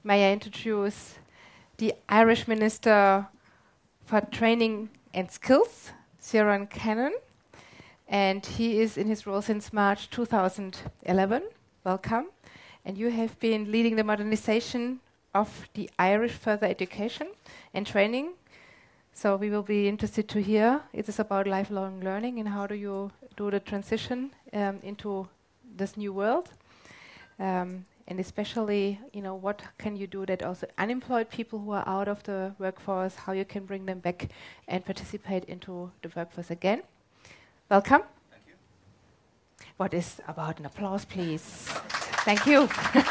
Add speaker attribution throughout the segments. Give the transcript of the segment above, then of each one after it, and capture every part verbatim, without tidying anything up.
Speaker 1: may I introduce the Irish Minister for Training and Skills, Ciarán Cannon, and he is in his role since March two thousand eleven. Welcome. And you have been leading the modernization of the Irish further education and training. So we will be interested to hear. It is about lifelong learning and how do you do the transition um, into this new world. Um, and especially, you know, what can you do that also unemployed people who are out of the workforce, how you can bring them back and participate into the workforce again. Welcome.
Speaker 2: Thank you.
Speaker 1: What is about an applause, please? Thank you.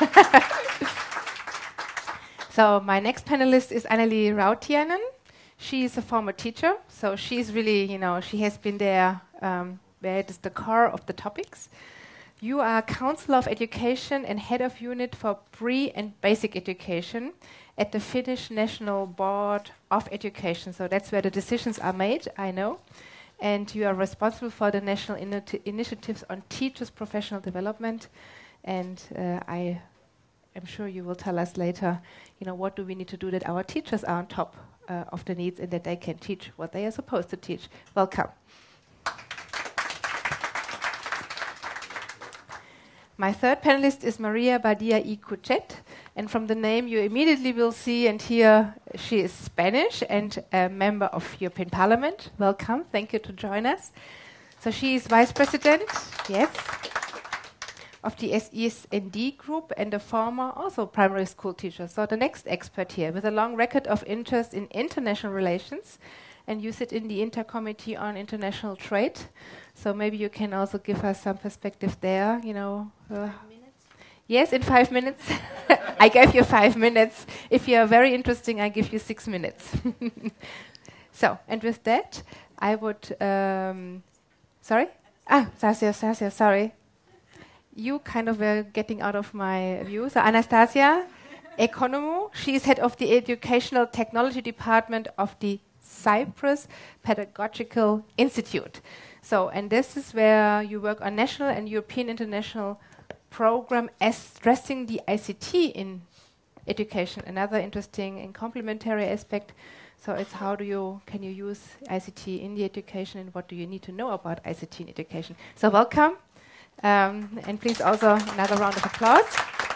Speaker 1: So my next panelist is Anneli Rautiainen. She is a former teacher, so she's really, you know, she has been there um, where it is the core of the topics. You are Counselor of Education and Head of Unit for Pre and Basic Education at the Finnish National Board of Education. So that's where the decisions are made, I know. And you are responsible for the national initi- initiatives on teachers' professional development. And uh, I am sure you will tell us later, you know, what do we need to do that our teachers are on top uh, of the needs and that they can teach what they are supposed to teach. Welcome. My third panelist is Maria Badia y Cuchet, and from the name you immediately will see and hear she is Spanish and a member of European Parliament. Welcome, thank you to join us. So she is Vice President, yes, of the S E S N D Group and a former also primary school teacher. So the next expert here with a long record of interest in international relations, and you sit in the Intercommittee on International Trade. So maybe you can also give us some perspective there, you know. Uh,
Speaker 3: five minutes?
Speaker 1: Yes, in five minutes. I gave you five minutes. If you are very interesting, I give you six minutes. So, and with that, I would, um, sorry? Ah, Sasia, Sasia, sorry. You kind of were getting out of my view. So Anastasia Economou, she is head of the Educational Technology Department of the Cyprus Pedagogical Institute. So, and this is where you work on national and European international program as stressing the I C T in education. Another interesting and complementary aspect. So it's how do you, can you use I C T in the education and what do you need to know about I C T in education? So welcome. Um, and please also another round of applause.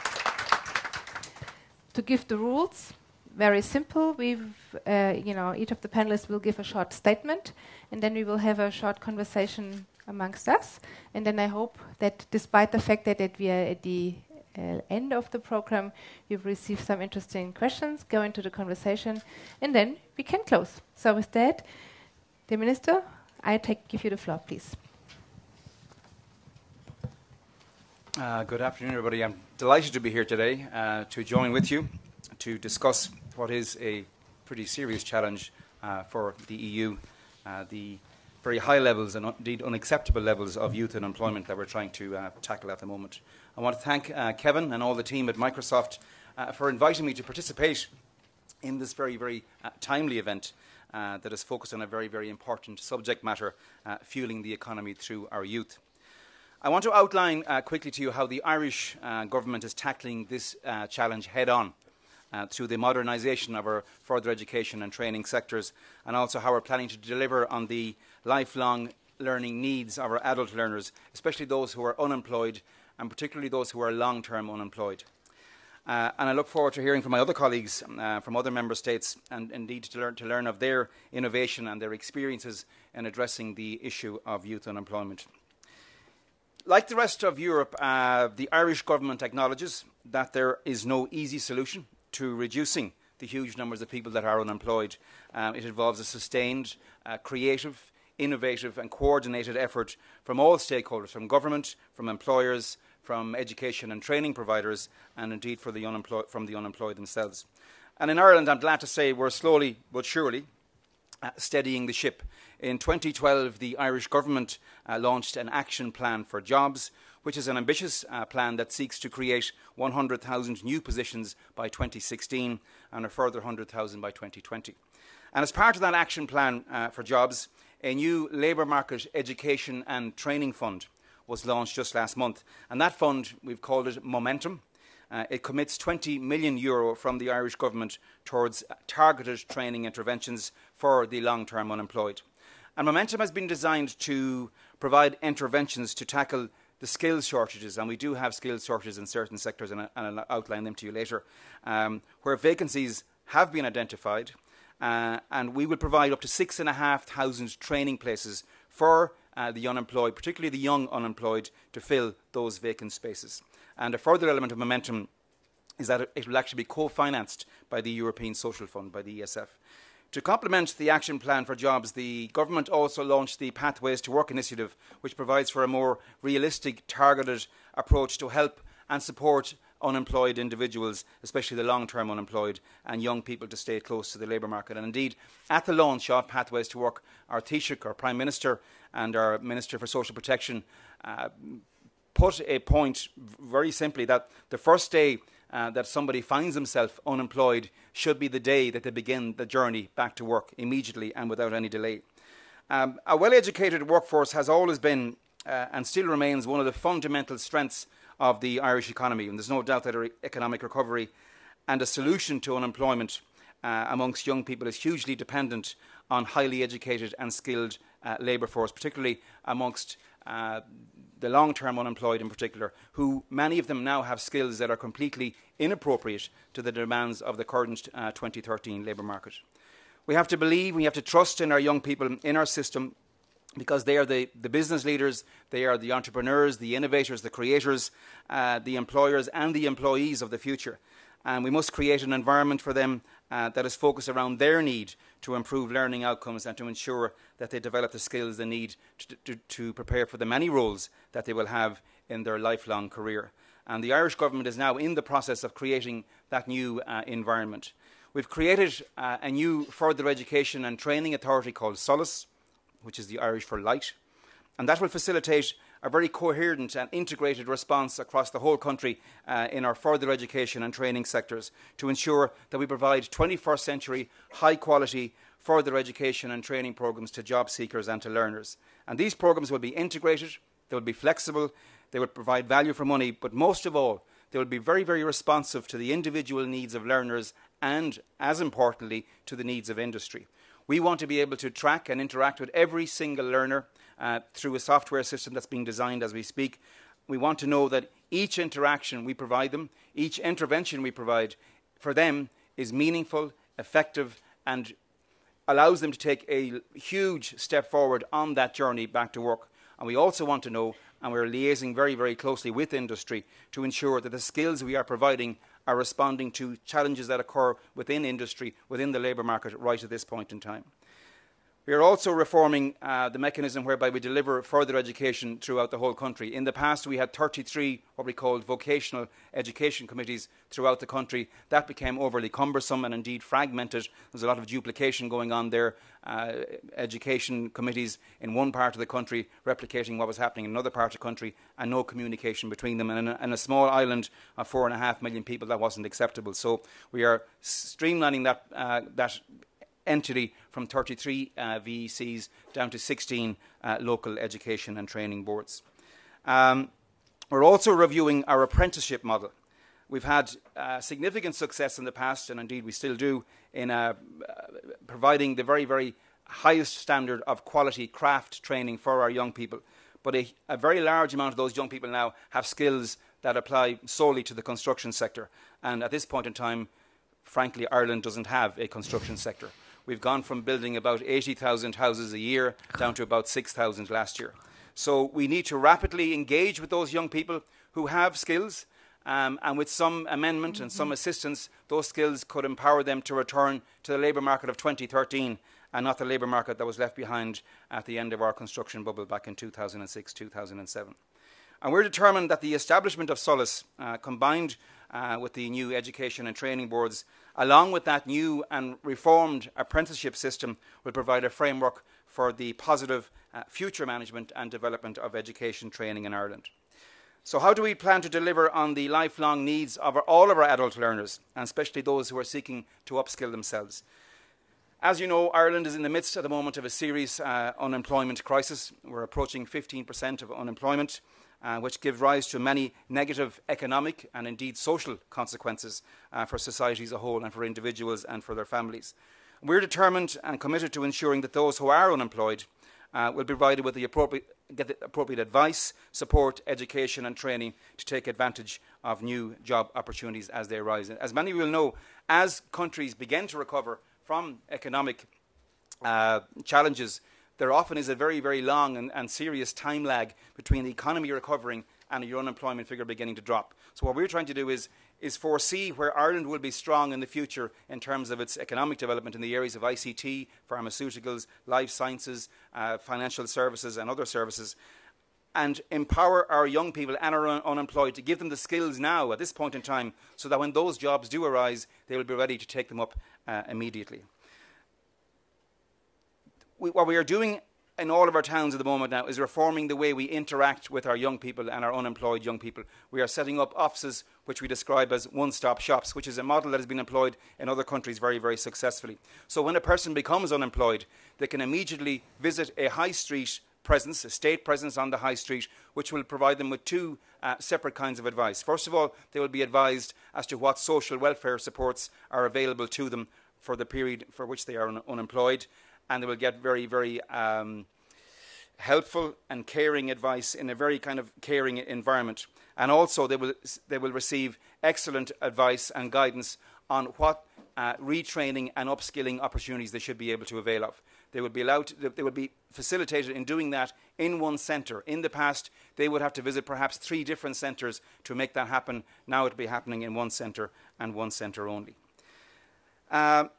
Speaker 1: To give the rules, very simple. We've, uh, you know, each of the panelists will give a short statement, and then we will have a short conversation amongst us. And then I hope that, despite the fact that, that we are at the uh, end of the program, you've received some interesting questions, go into the conversation, and then we can close. So with that, the Minister, I take give you the floor, please.
Speaker 2: Uh, good afternoon, everybody. I'm delighted to be here today uh, to join with you to discuss what is a pretty serious challenge uh, for the E U, uh, the very high levels and indeed unacceptable levels of youth unemployment that we're trying to uh, tackle at the moment. I want to thank uh, Kevin and all the team at Microsoft uh, for inviting me to participate in this very, very uh, timely event uh, that is focused on a very, very important subject matter, uh, fueling the economy through our youth. I want to outline uh, quickly to you how the Irish uh, government is tackling this uh, challenge head-on uh, through the modernisation of our further education and training sectors, and also how we're planning to deliver on the lifelong learning needs of our adult learners, especially those who are unemployed, and particularly those who are long-term unemployed. Uh, and I look forward to hearing from my other colleagues uh, from other member states, and indeed to learn, to learn of their innovation and their experiences in addressing the issue of youth unemployment. Like the rest of Europe, uh, the Irish government acknowledges that there is no easy solution to reducing the huge numbers of people that are unemployed. Um, it involves a sustained, uh, creative, innovative and coordinated effort from all stakeholders, from government, from employers, from education and training providers, and indeed for the unemployed, from the unemployed themselves. And in Ireland, I'm glad to say, we're slowly but surely uh, steadying the ship. In twenty twelve, the Irish government uh, launched an action plan for jobs, which is an ambitious uh, plan that seeks to create one hundred thousand new positions by twenty sixteen and a further one hundred thousand by twenty twenty. And as part of that action plan uh, for jobs, a new labour market education and training fund was launched just last month. And that fund, we've called it Momentum, uh, it commits twenty million euro from the Irish government towards targeted training interventions for the long-term unemployed. And Momentum has been designed to provide interventions to tackle the skills shortages, and we do have skills shortages in certain sectors, and, and I'll outline them to you later, um, where vacancies have been identified, uh, and we will provide up to six and a half thousand training places for uh, the unemployed, particularly the young unemployed, to fill those vacant spaces. And a further element of Momentum is that it will actually be co-financed by the European Social Fund, by the E S F. To complement the Action Plan for Jobs, the government also launched the Pathways to Work initiative, which provides for a more realistic, targeted approach to help and support unemployed individuals, especially the long-term unemployed, and young people to stay close to the labour market. And indeed, at the launch of Pathways to Work, our Taoiseach, our Prime Minister, and our Minister for Social Protection uh, put a point very simply that the first day Uh, that somebody finds himself unemployed should be the day that they begin the journey back to work immediately and without any delay. Um, a well-educated workforce has always been uh, and still remains one of the fundamental strengths of the Irish economy, and there's no doubt that our economic recovery and a solution to unemployment uh, amongst young people is hugely dependent on highly educated and skilled uh, labour force, particularly amongst uh, the long-term unemployed in particular, who many of them now have skills that are completely inappropriate to the demands of the current uh, twenty thirteen labour market. We have to believe, we have to trust in our young people, in our system, because they are the, the business leaders, they are the entrepreneurs, the innovators, the creators, uh, the employers and the employees of the future. And we must create an environment for them uh, that is focused around their need to improve learning outcomes and to ensure that they develop the skills they need to, to, to prepare for the many roles that they will have in their lifelong career. And the Irish government is now in the process of creating that new uh, environment. We've created uh, a new further education and training authority called SOLACE, which is the Irish for light, and that will facilitate a very coherent and integrated response across the whole country uh, in our further education and training sectors to ensure that we provide twenty-first century high quality further education and training programmes to job seekers and to learners. And these programmes will be integrated, they will be flexible, they will provide value for money, but most of all, they will be very, very responsive to the individual needs of learners and, as importantly, to the needs of industry. We want to be able to track and interact with every single learner uh, through a software system that's being designed as we speak. We want to know that each interaction we provide them, each intervention we provide for them is meaningful, effective, and allows them to take a huge step forward on that journey back to work. And we also want to know, and we're liaising very, very closely with industry to ensure that the skills we are providing are responding to challenges that occur within industry, within the labour market right at this point in time. We are also reforming uh, the mechanism whereby we deliver further education throughout the whole country. In the past, we had thirty-three what we called vocational education committees throughout the country. That became overly cumbersome and indeed fragmented. There's a lot of duplication going on there. Uh, education committees in one part of the country replicating what was happening in another part of the country, and no communication between them. And in a, in a small island of four and a half million people, that wasn't acceptable. So we are streamlining that uh, that entity from thirty-three uh, V E Cs down to sixteen uh, local education and training boards. Um, we're also reviewing our apprenticeship model. We've had uh, significant success in the past, and indeed we still do, in uh, providing the very, very highest standard of quality craft training for our young people. But a, a very large amount of those young people now have skills that apply solely to the construction sector. And at this point in time, frankly, Ireland doesn't have a construction sector. We've gone from building about eighty thousand houses a year down to about six thousand last year. So we need to rapidly engage with those young people who have skills, um, and with some amendment mm-hmm. and some assistance, those skills could empower them to return to the labour market of twenty thirteen and not the labour market that was left behind at the end of our construction bubble back in two thousand six, two thousand seven. And we're determined that the establishment of SOLACE, uh, combined uh, with the new education and training boards, along with that new and reformed apprenticeship system, will provide a framework for the positive uh, future management and development of education training in Ireland. So how do we plan to deliver on the lifelong needs of our, all of our adult learners, and especially those who are seeking to upskill themselves? As you know, Ireland is in the midst at the moment of a serious uh, unemployment crisis. We're approaching fifteen percent of unemployment. uh, which give rise to many negative economic and indeed social consequences uh, for society as a whole and for individuals and for their families. We're determined and committed to ensuring that those who are unemployed uh, will be provided with the appropriate, get the appropriate advice, support, education and training to take advantage of new job opportunities as they arise. As many of you will know, as countries begin to recover from economic uh, challenges, there often is a very, very long and, and serious time lag between the economy recovering and your unemployment figure beginning to drop. So what we're trying to do is, is foresee where Ireland will be strong in the future in terms of its economic development in the areas of I C T, pharmaceuticals, life sciences, uh, financial services and other services, and empower our young people and our un unemployed to give them the skills now at this point in time so that when those jobs do arise, they will be ready to take them up uh, immediately. We, what we are doing in all of our towns at the moment now is reforming the way we interact with our young people and our unemployed young people. We are setting up offices which we describe as one-stop shops, which is a model that has been employed in other countries very, very successfully. So when a person becomes unemployed, they can immediately visit a high street presence, a state presence on the high street, which will provide them with two uh, separate kinds of advice. First of all, they will be advised as to what social welfare supports are available to them for the period for which they are un unemployed. And they will get very, very um, helpful and caring advice in a very kind of caring environment. And also they will, they will receive excellent advice and guidance on what uh, retraining and upskilling opportunities they should be able to avail of. They would be allowed to, they would be facilitated in doing that in one centre. In the past, they would have to visit perhaps three different centres to make that happen. Now it will be happening in one centre and one centre only. Uh,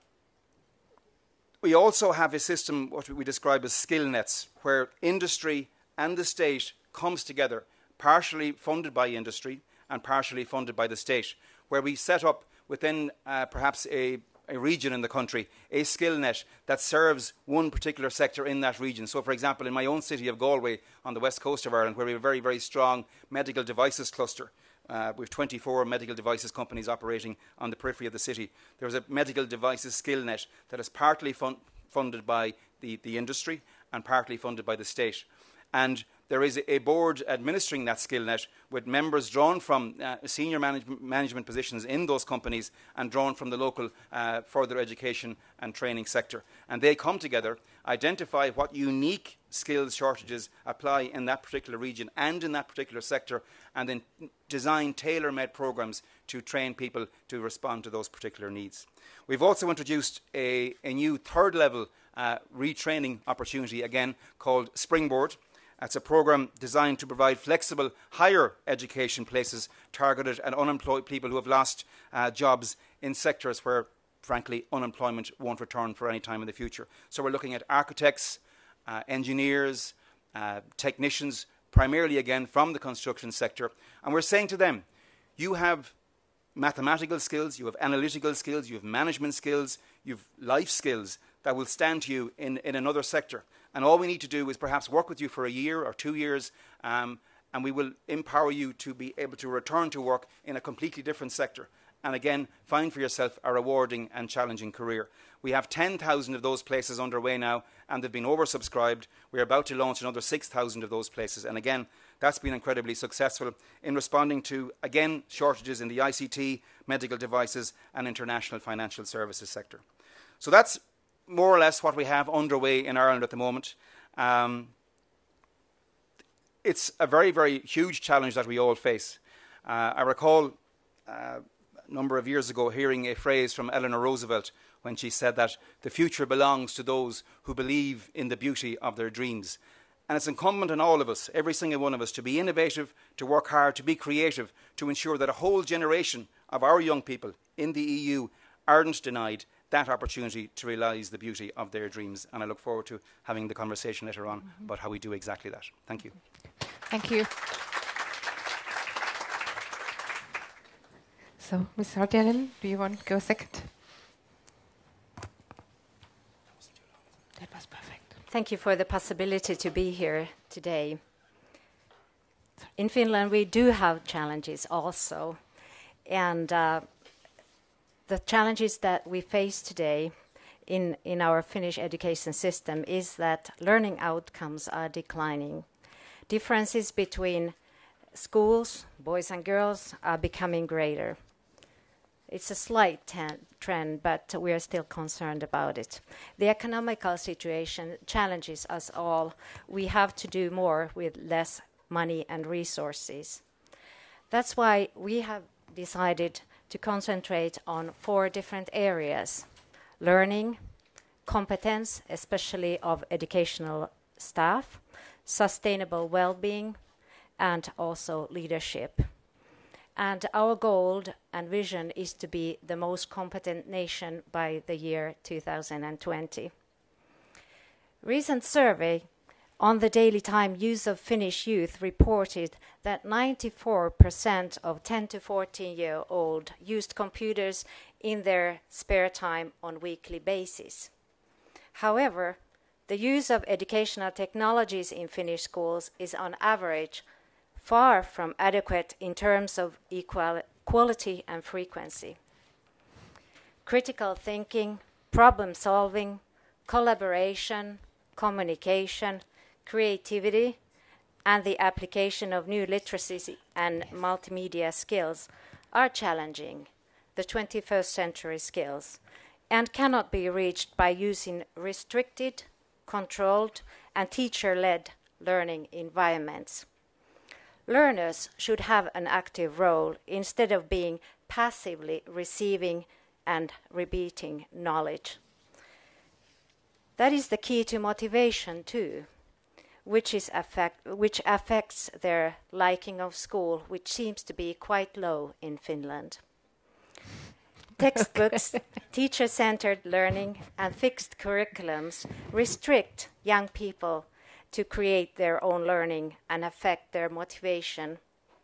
Speaker 2: We also have a system, what we describe as skill nets, where industry and the state comes together, partially funded by industry and partially funded by the state, where we set up within uh, perhaps a, a region in the country a skill net that serves one particular sector in that region. So, for example, in my own city of Galway on the west coast of Ireland, where we have a very, very strong medical devices cluster, Uh, we have twenty-four medical devices companies operating on the periphery of the city. There is a medical devices skill net that is partly fun funded by the, the industry and partly funded by the state. And there is a, a board administering that skill net with members drawn from uh, senior management, management positions in those companies and drawn from the local uh, further education and training sector. And they come together, identify what unique skills shortages apply in that particular region and in that particular sector, and then design tailor-made programs to train people to respond to those particular needs. We've also introduced a, a new third level uh, retraining opportunity, again called Springboard. It's a program designed to provide flexible higher education places targeted at unemployed people who have lost uh, jobs in sectors where, frankly, unemployment won't return for any time in the future. So we're looking at architects, uh, engineers, uh, technicians, primarily again from the construction sector. And we're saying to them, you have mathematical skills, you have analytical skills, you have management skills, you have life skills that will stand to you in, in another sector. And all we need to do is perhaps work with you for a year or two years, um, and we will empower you to be able to return to work in a completely different sector. And again, find for yourself a rewarding and challenging career. We have ten thousand of those places underway now, and they've been oversubscribed. We're about to launch another six thousand of those places. And again, that's been incredibly successful in responding to, again, shortages in the I C T, medical devices, and international financial services sector. So that's more or less what we have underway in Ireland at the moment. Um, it's a very, very huge challenge that we all face. Uh, I recall uh, a number of years ago hearing a phrase from Eleanor Roosevelt when she said that the future belongs to those who believe in the beauty of their dreams. And it's incumbent on all of us, every single one of us, to be innovative, to work hard, to be creative, to ensure that a whole generation of our young people in the E U aren't denied that opportunity to realise the beauty of their dreams. And I look forward to having the conversation later on mm-hmm. about how we do exactly that. Thank you.
Speaker 1: Thank you. So, Miz Hartjellen, do you want to go second? That was perfect.
Speaker 3: Thank you for the possibility to be here today. In Finland, we do have challenges also. And uh, the challenges that we face today in, in our Finnish education system is that learning outcomes are declining. Differences between schools, boys and girls, are becoming greater. It's a slight ten- trend, but we are still concerned about it. The economical situation challenges us all. We have to do more with less money and resources. That's why we have decided to concentrate on four different areas: learning, competence, especially of educational staff, sustainable well-being, and also leadership. And our goal and vision is to be the most competent nation by the year two thousand twenty. Recent survey on the daily time use of Finnish youth reported that ninety-four percent of ten to fourteen-year-old used computers in their spare time on weekly basis. However, the use of educational technologies in Finnish schools is on average far from adequate in terms of equal quality and frequency. Critical thinking, problem solving, collaboration, communication, creativity, and the application of new literacy and multimedia skills are challenging, the twenty-first century skills, and cannot be reached by using restricted, controlled, and teacher-led learning environments. Learners should have an active role instead of being passively receiving and repeating knowledge. That is the key to motivation too, which is affect, which affects their liking of school, which seems to be quite low in Finland. Textbooks, teacher-centered learning, and fixed curriculums restrict young people to create their own learning and affect their motivation.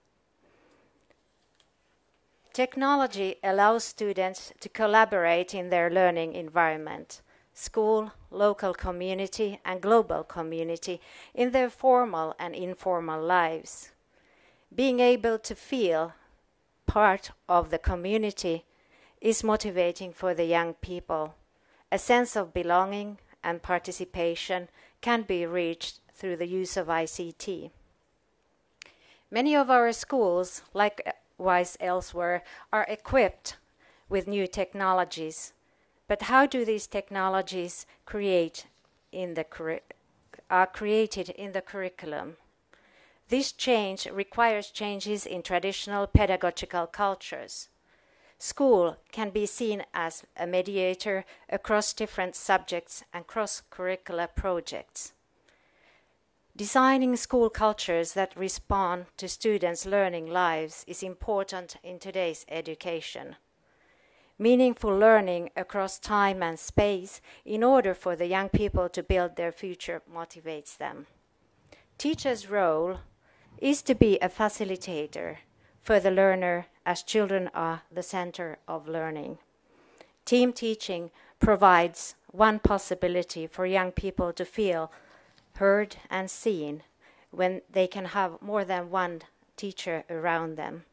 Speaker 3: Technology allows students to collaborate in their learning environment, school, local community, and global community in their formal and informal lives. Being able to feel part of the community is motivating for the young people. A sense of belonging and participation can be reached through the use of I C T. Many of our schools, likewise elsewhere, are equipped with new technologies. But how do these technologies create in the curri- are created in the curriculum? This change requires changes in traditional pedagogical cultures. School can be seen as a mediator across different subjects and cross-curricular projects. Designing school cultures that respond to students' learning lives is important in today's education. Meaningful learning across time and space in order for the young people to build their future motivates them. Teachers' role is to be a facilitator for the learner, as children are the center of learning. Team teaching provides one possibility for young people to feel heard and seen when they can have more than one teacher around them.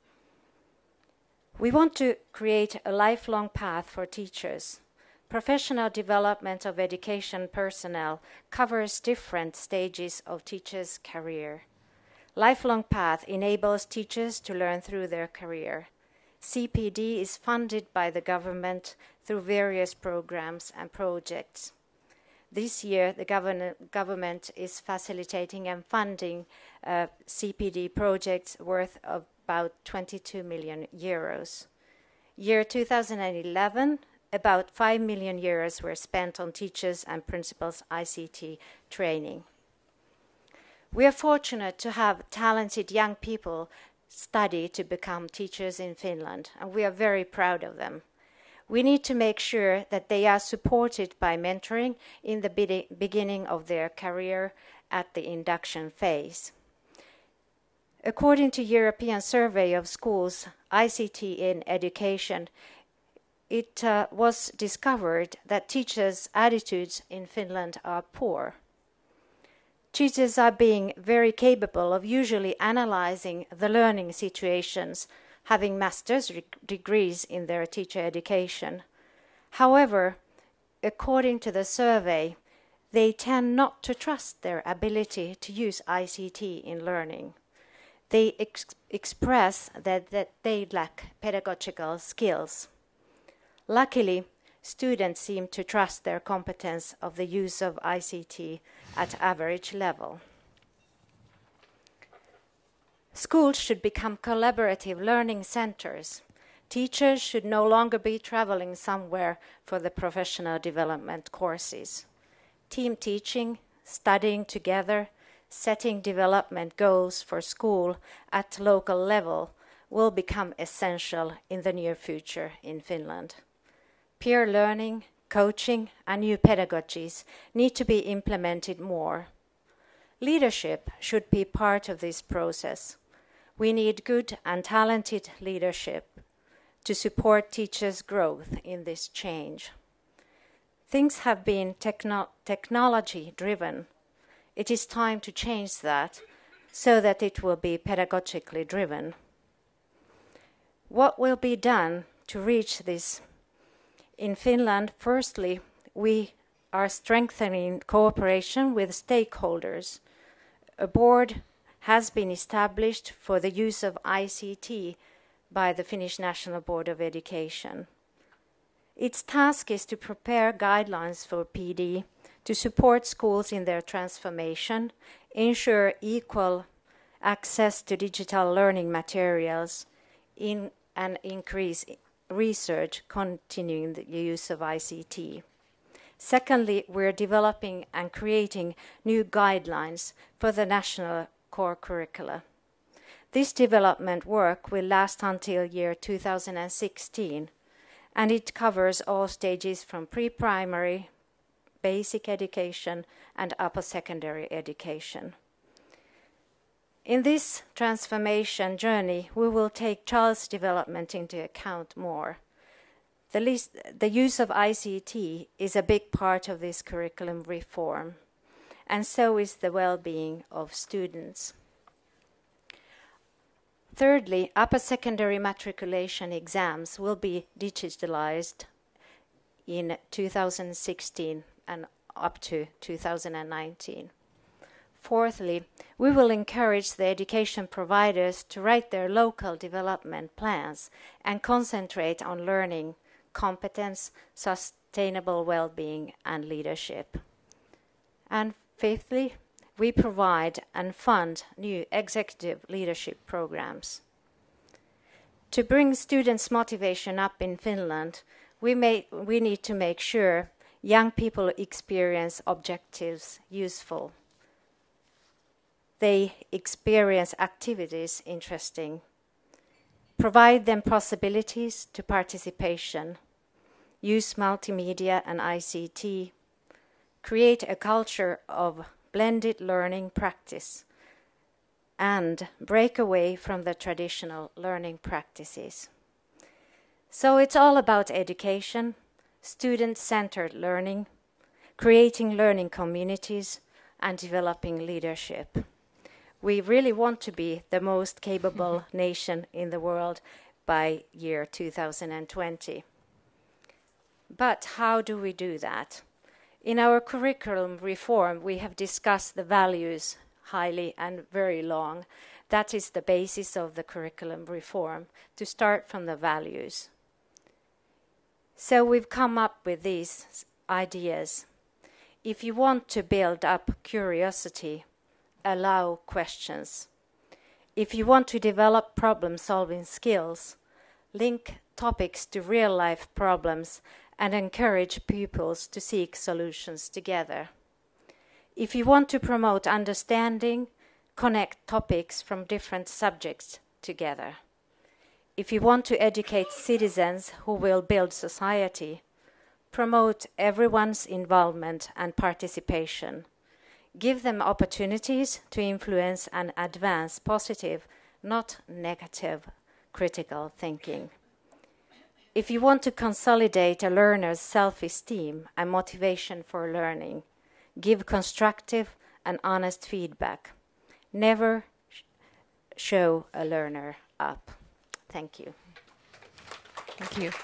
Speaker 3: We want to create a lifelong path for teachers. Professional development of education personnel covers different stages of teachers' career. Lifelong path enables teachers to learn through their career. C P D is funded by the government through various programs and projects. This year, the govern- government is facilitating and funding uh, C P D projects worth of about twenty-two million euros. Year two thousand eleven, about five million euros were spent on teachers and principals I C T training. We are fortunate to have talented young people study to become teachers in Finland, and we are very proud of them. We need to make sure that they are supported by mentoring in the be- beginning of their career at the induction phase. According to European Survey of Schools, I C T in Education, it uh, was discovered that teachers' attitudes in Finland are poor. Teachers are being very capable of usually analyzing the learning situations, having master's re- degrees in their teacher education. However, according to the survey, they tend not to trust their ability to use I C T in learning. They ex express that, that they lack pedagogical skills. Luckily, students seem to trust their competence of the use of I C T at average level. Schools should become collaborative learning centers. Teachers should no longer be traveling somewhere for the professional development courses. Team teaching, studying together, setting development goals for school at local level will become essential in the near future in Finland. Peer learning, coaching, and new pedagogies need to be implemented more. Leadership should be part of this process. We need good and talented leadership to support teachers' growth in this change. Things have been techno technology-driven. It is time to change that so that it will be pedagogically driven. What will be done to reach this? In Finland, firstly, we are strengthening cooperation with stakeholders. A board has been established for the use of I C T by the Finnish National Board of Education. Its task is to prepare guidelines for P D to support schools in their transformation, ensure equal access to digital learning materials, in, and increase research continuing the use of I C T. Secondly, we're developing and creating new guidelines for the national core curricula. This development work will last until year two thousand sixteen, and it covers all stages from pre-primary, basic education, and upper secondary education. In this transformation journey, we will take child's development into account more. The, least, the use of I C T is a big part of this curriculum reform, and so is the well-being of students. Thirdly, upper secondary matriculation exams will be digitalized in two thousand sixteen and up to two thousand nineteen. Fourthly, we will encourage the education providers to write their local development plans and concentrate on learning, competence, sustainable well-being, and leadership. And fifthly, we provide and fund new executive leadership programs. To bring students' motivation up in Finland, we, may, we need to make sure young people experience objectives useful. They experience activities interesting. Provide them possibilities to participation. Use multimedia and I C T. Create a culture of blended learning practice, and break away from the traditional learning practices. So it's all about education, student-centered learning, creating learning communities, and developing leadership. We really want to be the most capable nation in the world by year two thousand twenty. But how do we do that? In our curriculum reform, we have discussed the values highly and very long. That is the basis of the curriculum reform, to start from the values. So we've come up with these ideas. If you want to build up curiosity, allow questions. If you want to develop problem-solving skills, link topics to real-life problems and encourage pupils to seek solutions together. If you want to promote understanding, connect topics from different subjects together. If you want to educate citizens who will build society, promote everyone's involvement and participation. Give them opportunities to influence and advance positive, not negative, critical thinking. If you want to consolidate a learner's self-esteem and motivation for learning, give constructive and honest feedback. Never sh show a learner up. Thank you.
Speaker 1: Thank you.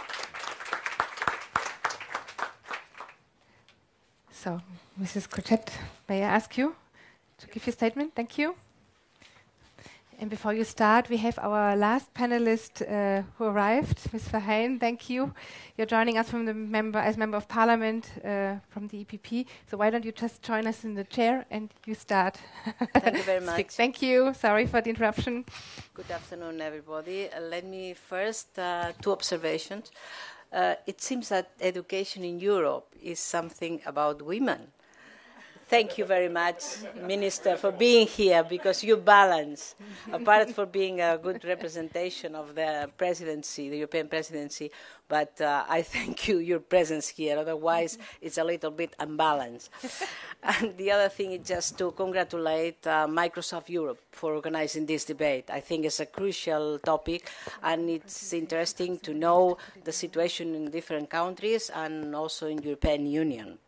Speaker 1: So, Missus Cortet, may I ask you to give your statement? Thank you. And before you start, we have our last panelist uh, who arrived, Miz Verheyen. Thank you. You're joining us from the member as member of parliament uh, from the E P P. So why don't you just join us in the chair and you start.
Speaker 4: Thank you very much.
Speaker 1: Thank you. Sorry for the interruption.
Speaker 4: Good afternoon, everybody. Uh, let me first, uh, two observations. Uh, it seems that education in Europe is something about women. Thank you very much, Minister, for being here, because you balance, apart from being a good representation of the presidency, the European presidency, but uh, I thank you, your presence here, otherwise it's a little bit unbalanced. And the other thing is just to congratulate uh, Microsoft Europe for organizing this debate. I think it's a crucial topic, and it's interesting to know the situation in different countries and also in the European Union.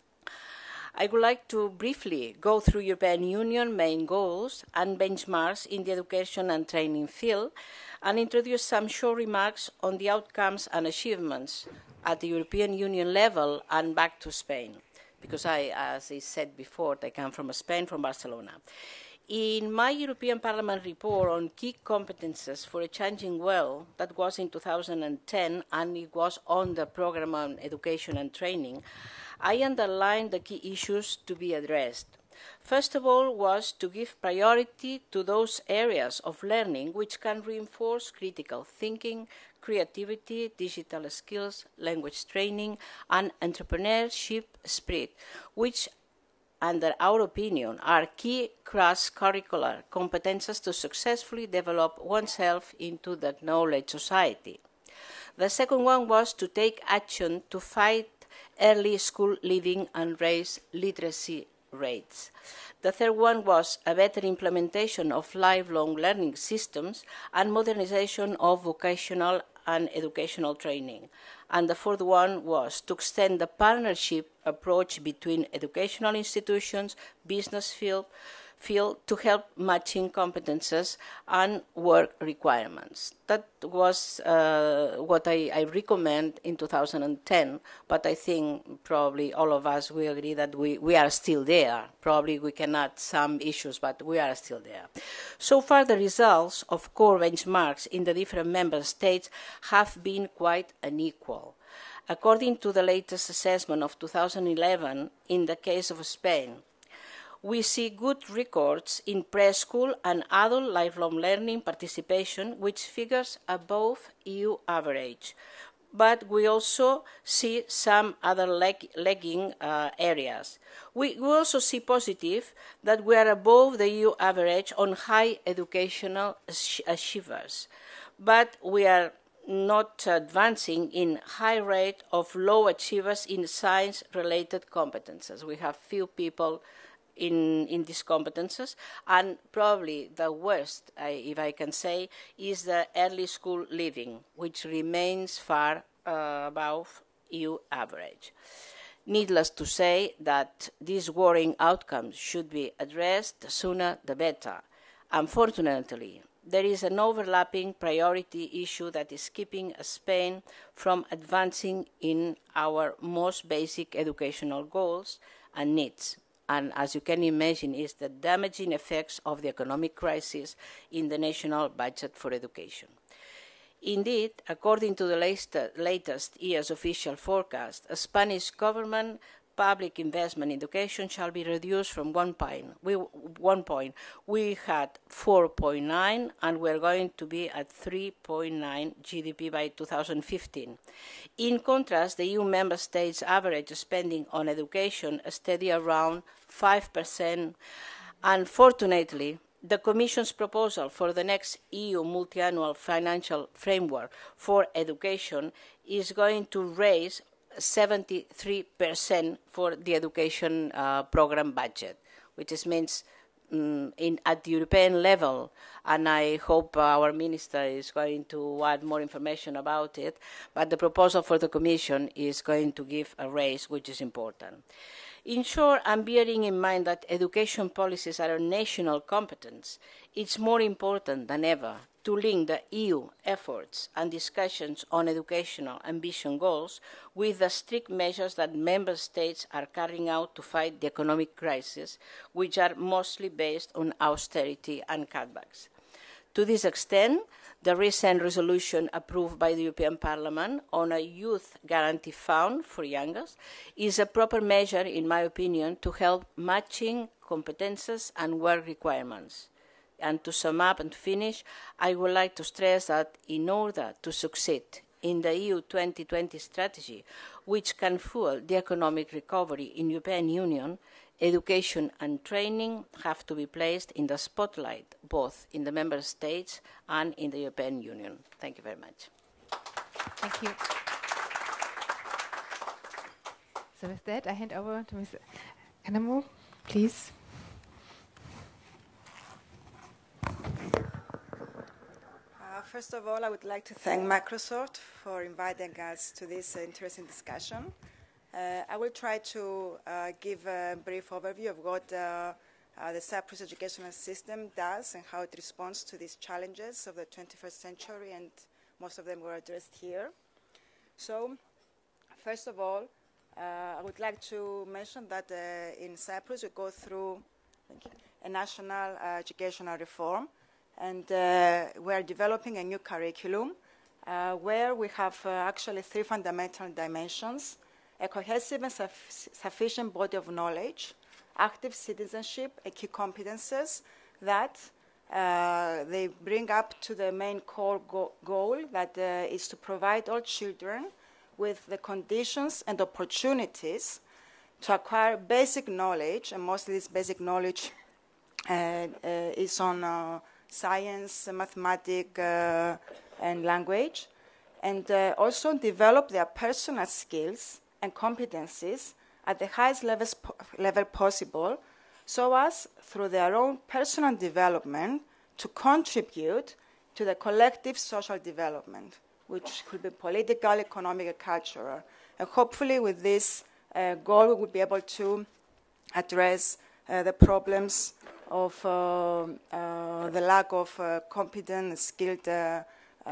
Speaker 4: I would like to briefly go through European Union main goals and benchmarks in the education and training field and introduce some short remarks on the outcomes and achievements at the European Union level and back to Spain, because I, as I said before, I come from Spain, from Barcelona. In my European Parliament report on key competences for a changing world, that was in two thousand ten, and it was on the program on education and training, I underlined the key issues to be addressed. First of all was to give priority to those areas of learning which can reinforce critical thinking, creativity, digital skills, language training, and entrepreneurship spirit, which, under our opinion, are key cross-curricular competences to successfully develop oneself into the knowledge society. The second one was to take action to fight early school leaving and raise literacy rates. The third one was a better implementation of lifelong learning systems and modernization of vocational and educational training. And the fourth one was to extend the partnership approach between educational institutions, business field, field to help matching competences and work requirements. That was uh, what I, I recommend in two thousand ten, but I think probably all of us will agree that we, we are still there. Probably we can add some issues, but we are still there. So far, the results of core benchmarks in the different member states have been quite unequal. According to the latest assessment of two thousand eleven, in the case of Spain, we see good records in preschool and adult lifelong learning participation, which figures above E U average. But we also see some other lag lagging uh, areas. We, we also see positive that we are above the E U average on high educational achievers, but we are not advancing in high rate of low achievers in science-related competences. We have few people In, in these competences, and probably the worst, I, if I can say, is the early school leaving, which remains far uh, above E U average. Needless to say that these worrying outcomes should be addressed sooner the better. Unfortunately, there is an overlapping priority issue that is keeping Spain from advancing in our most basic educational goals and needs. And as you can imagine, is the damaging effects of the economic crisis in the national budget for education. Indeed, according to the latest, latest year's official forecast, a Spanish government public investment in education shall be reduced from one point. We, one point. We had four point nine, and we're going to be at three point nine G D P by two thousand fifteen. In contrast, the E U member states' average spending on education steady around five percent. Unfortunately, the Commission's proposal for the next E U multi-annual financial framework for education is going to raise seventy-three percent for the education uh, program budget, which is means um, in, at the European level, and I hope our minister is going to add more information about it, but the proposal for the Commission is going to give a raise, which is important. In short, and bearing in mind that education policies are a national competence, it's more important than ever to link the E U efforts and discussions on educational ambition goals with the strict measures that member states are carrying out to fight the economic crisis, which are mostly based on austerity and cutbacks. To this extent, the recent resolution approved by the European Parliament on a youth guarantee fund for youngers is a proper measure, in my opinion, to help matching competences and work requirements. And to sum up and finish, I would like to stress that in order to succeed in the E U twenty twenty strategy, which can fuel the economic recovery in the European Union, education and training have to be placed in the spotlight, both in the Member States and in the European Union. Thank you very much.
Speaker 1: Thank you. So with that, I hand over to Miz Kanamo, please.
Speaker 5: Uh, first of all, I would like to thank Microsoft for inviting us to this uh, interesting discussion. Uh, I will try to uh, give a brief overview of what uh, uh, the Cyprus educational system does and how it responds to these challenges of the twenty-first century, and most of them were addressed here. So, first of all, uh, I would like to mention that uh, in Cyprus we go through a national uh, educational reform, and uh, we are developing a new curriculum uh, where we have uh, actually three fundamental dimensions: a cohesive and suf- sufficient body of knowledge, active citizenship, and key competences that uh, they bring up to the main core go- goal that uh, is to provide all children with the conditions and opportunities to acquire basic knowledge, and mostly this basic knowledge uh, uh, is on uh, science, mathematics, uh, and language, and uh, also develop their personal skills and competencies at the highest levels po- level possible, so as, through their own personal development, to contribute to the collective social development, which could be political, economic, and cultural. And hopefully with this uh, goal, we will be able to address uh, the problems of uh, uh, the lack of uh, competent and skilled uh, uh,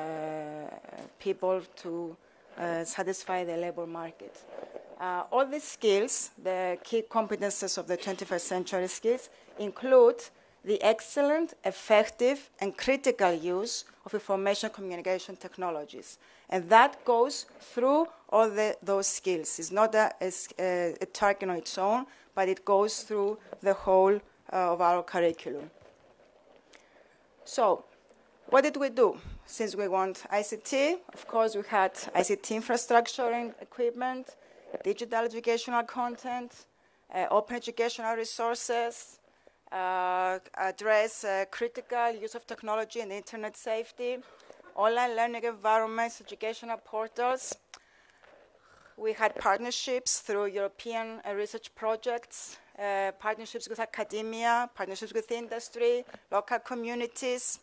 Speaker 5: people to uh, satisfy the labor market. Uh, all these skills, the key competences of the twenty-first century skills, include the excellent, effective, and critical use of information communication technologies. And that goes through all the, those skills. It's not a, a, a target on its own, but it goes through the whole uh, of our curriculum. So, what did we do? Since we want I C T, of course, we had I C T infrastructure and equipment, digital educational content, uh, open educational resources, uh, address uh, critical use of technology and internet safety, online learning environments, educational portals. We had partnerships through European uh, research projects, uh, partnerships with academia, partnerships with industry, local communities.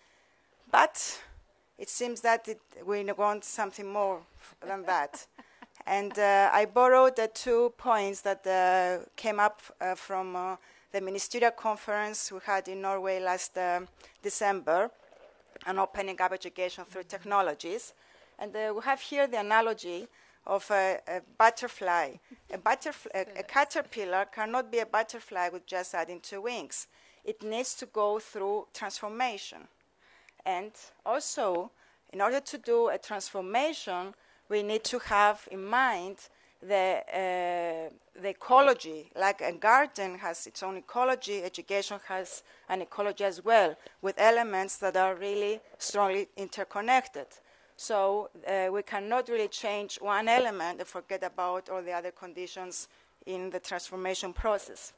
Speaker 5: But it seems that it, we want something more than that. And uh, I borrowed the two points that uh, came up uh, from uh, the ministerial conference we had in Norway last uh, December on opening up education through technologies. And uh, we have here the analogy of a, a butterfly. A, butterf- a, a caterpillar cannot be a butterfly with just adding two wings. It needs to go through transformation. And also, in order to do a transformation, we need to have in mind the, uh, the ecology. Like a garden has its own ecology, education has an ecology as well, with elements that are really strongly interconnected. So uh, we cannot really change one element and forget about all the other conditions in the transformation process.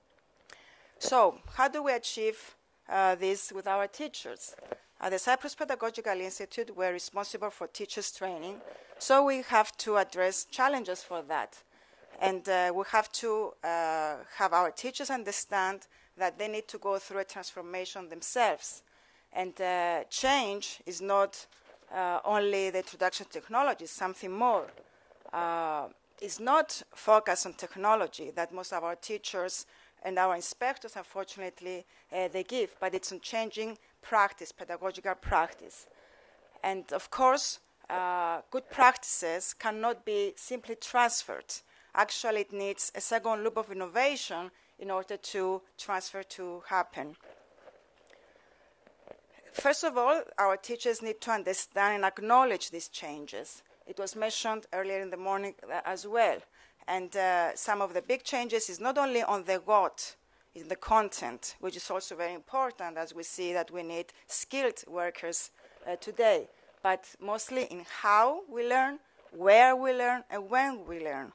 Speaker 5: So how do we achieve uh, this with our teachers? At the Cyprus Pedagogical Institute, we're responsible for teachers' training, so we have to address challenges for that. And uh, we have to uh, have our teachers understand that they need to go through a transformation themselves. And uh, change is not uh, only the introduction of technology, it's something more. Uh, it's not focused on technology that most of our teachers and our inspectors, unfortunately, uh, they give, but it's on changing practice, pedagogical practice. And of course, uh, good practices cannot be simply transferred. Actually, it needs a second loop of innovation in order to transfer to happen. First of all, our teachers need to understand and acknowledge these changes. It was mentioned earlier in the morning uh, as well. And uh, some of the big changes is not only on the what, in the content, which is also very important, as we see that we need skilled workers uh, today, but mostly in how we learn, where we learn, and when we learn.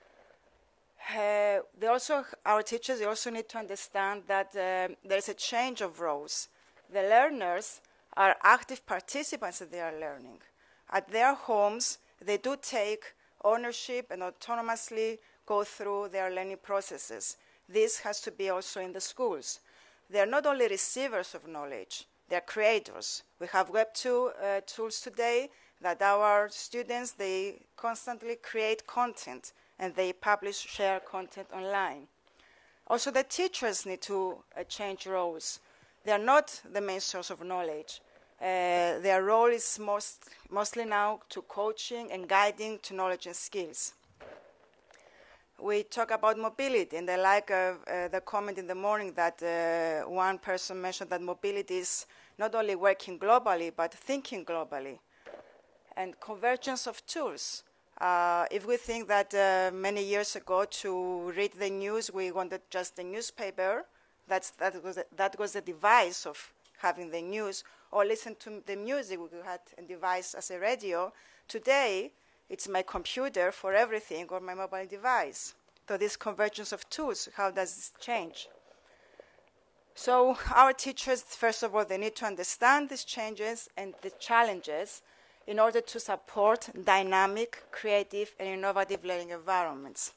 Speaker 5: Uh, they also, our teachers, they also need to understand that uh, there's a change of roles. The learners are active participants in their learning. At their homes, they do take ownership and autonomously go through their learning processes. This has to be also in the schools. They are not only receivers of knowledge, they are creators. We have Web two uh, tools today that our students, they constantly create content and they publish, share content online. Also, the teachers need to uh, change roles. They are not the main source of knowledge. Uh, their role is most, mostly now to coaching and guiding to knowledge and skills. We talk about mobility, and I like uh, uh, the comment in the morning that uh, one person mentioned that mobility is not only working globally, but thinking globally. And convergence of tools. Uh, if we think that uh, many years ago to read the news, we wanted just the newspaper, that's, that, was a, that was the device of having the news, or listen to the music, we had a device as a radio. Today, it's my computer for everything, or my mobile device. So this convergence of tools, how does this change? So our teachers, first of all, they need to understand these changes and the challenges in order to support dynamic, creative, and innovative learning environments.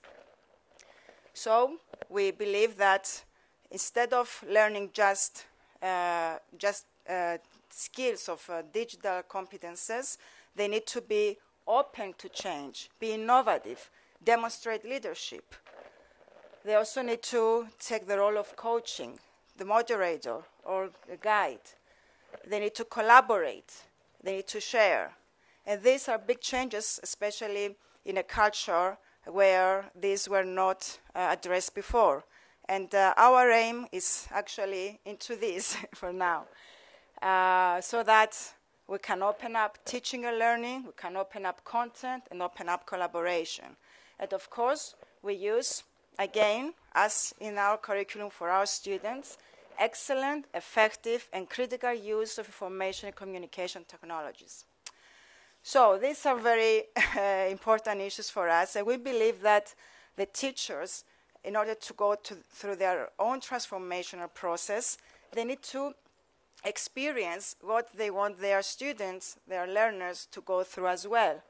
Speaker 5: So we believe that instead of learning just, uh, just uh, skills of uh, digital competences, they need to be open to change, be innovative, demonstrate leadership. They also need to take the role of coaching, the moderator or a guide. They need to collaborate. They need to share. And these are big changes, especially in a culture where these were not uh, addressed before. And uh, our aim is actually into this for now, uh, so that we can open up teaching and learning, we can open up content, and open up collaboration. And of course, we use, again, as in our curriculum for our students, excellent, effective, and critical use of information and communication technologies. So these are very uh, important issues for us, and we believe that the teachers, in order to go to, through their own transformational process, they need to experience what they want their students, their learners, to go through as well.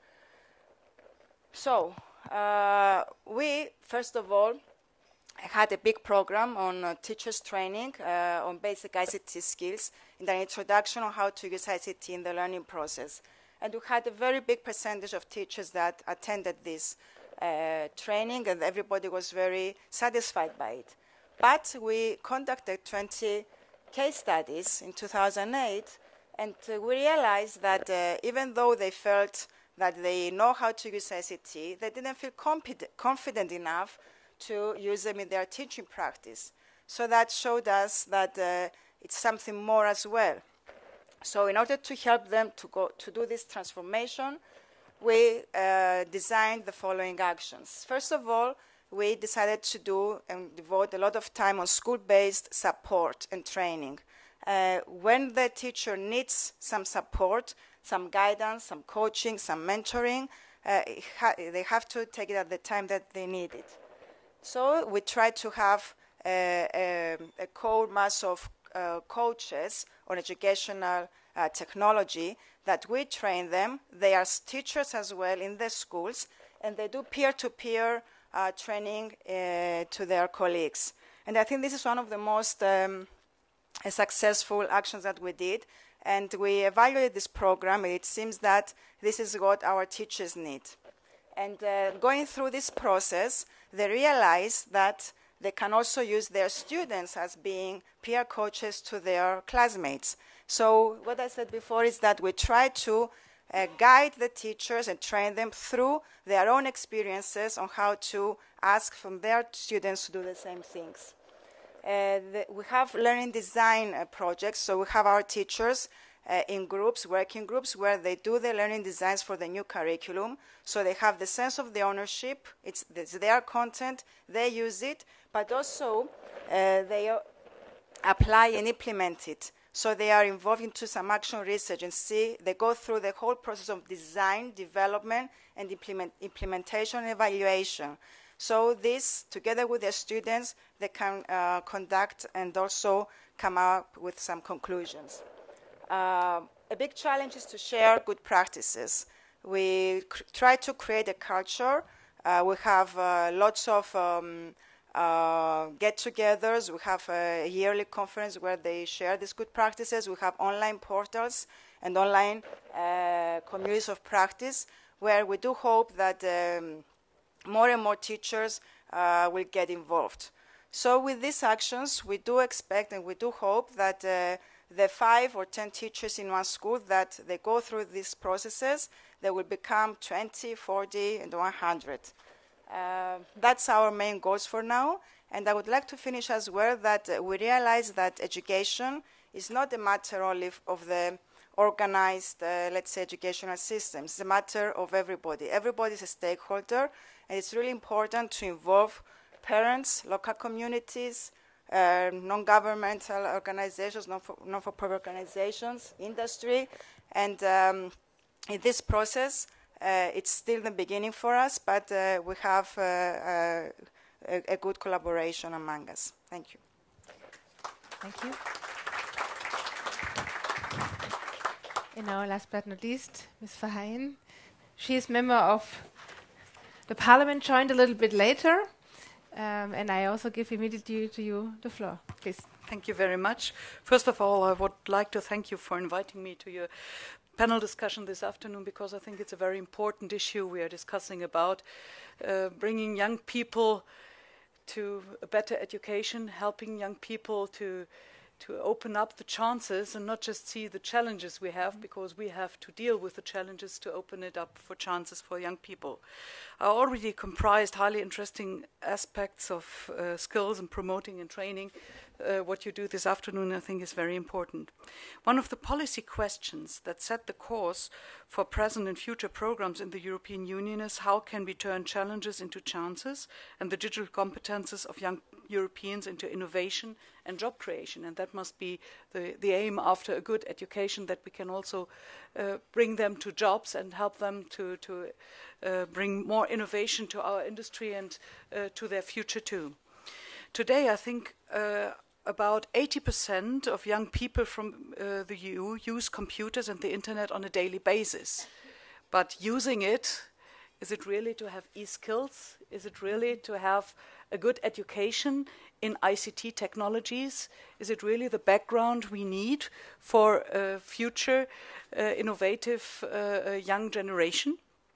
Speaker 5: So uh, we, first of all, had a big program on uh, teachers training uh, on basic I C T skills in the introduction on how to use I C T in the learning process. And we had a very big percentage of teachers that attended this uh, training, and everybody was very satisfied by it. But we conducted twenty case studies in two thousand eight, and uh, we realized that uh, even though they felt that they know how to use I C T, they didn't feel confident enough to use them in their teaching practice. So that showed us that uh, it's something more as well. So in order to help them to go to do this transformation, we uh, designed the following actions. First of all, we decided to do and devote a lot of time on school-based support and training. Uh, when the teacher needs some support, some guidance, some coaching, some mentoring, uh, ha they have to take it at the time that they need it. So we try to have a, a, a core mass of uh, coaches on educational uh, technology that we train them. They are teachers as well in the schools, and they do peer-to-peer uh, training uh, to their colleagues. And I think this is one of the most um, successful actions that we did. And we evaluated this program, and it seems that this is what our teachers need. And uh, going through this process, they realize that they can also use their students as being peer coaches to their classmates. So what I said before is that we try to uh, guide the teachers and train them through their own experiences on how to ask from their students to do the same things. Uh, the, we have learning design uh, projects, so we have our teachers uh, in groups, working groups, where they do the learning designs for the new curriculum. So they have the sense of the ownership. It's, it's their content. They use it. But also, uh, they uh, apply and implement it. So they are involved into some action research and see, they go through the whole process of design, development, and implement, implementation and evaluation. So this, together with their students, they can uh, conduct and also come up with some conclusions. Uh, a big challenge is to share good practices. We try to create a culture. Uh, we have uh, lots of um, uh, get-togethers. We have a yearly conference where they share these good practices. We have online portals and online uh, communities of practice where we do hope that um, more and more teachers uh, will get involved. So with these actions, we do expect and we do hope that uh, the five or ten teachers in one school that they go through these processes, they will become twenty, forty, and one hundred. Uh, that's our main goals for now. And I would like to finish as well that uh, we realize that education is not a matter only of the organized, uh, let's say, educational systems. It's a matter of everybody. Everybody is a stakeholder, and it's really important to involve parents, local communities, uh, non-governmental organizations, non-for-profit organizations, industry, and um, in this process, uh, it's still the beginning for us, but uh, we have uh, uh, a, a good collaboration among us. Thank you.
Speaker 1: Thank you. And now, last but not least, Miz Verheyen. She is member of the Parliament, joined a little bit later, um, and I also give immediately to you the floor, please.
Speaker 6: Thank you very much. First of all, I would like to thank you for inviting me to your panel discussion this afternoon, because I think it's a very important issue we are discussing about uh, bringing young people to a better education, helping young people to to open up the chances and not just see the challenges we have, because we have to deal with the challenges to open it up for chances for young people. I already comprised highly interesting aspects of uh, skills and promoting and training. Uh, what you do this afternoon, I think, is very important. One of the policy questions that set the course for present and future programs in the European Union is how can we turn challenges into chances and the digital competences of young Europeans into innovation and job creation. And that must be the, the aim after a good education, that we can also uh, bring them to jobs and help them to, to uh, bring more innovation to our industry and uh, to their future too. Today, I think uh, about eighty percent of young people from uh, the E U use computers and the internet on a daily basis. But using it, is it really to have e-skills? Is it really to have a good education in I C T technologies? Is it really the background we need for a future uh, innovative uh, young generation?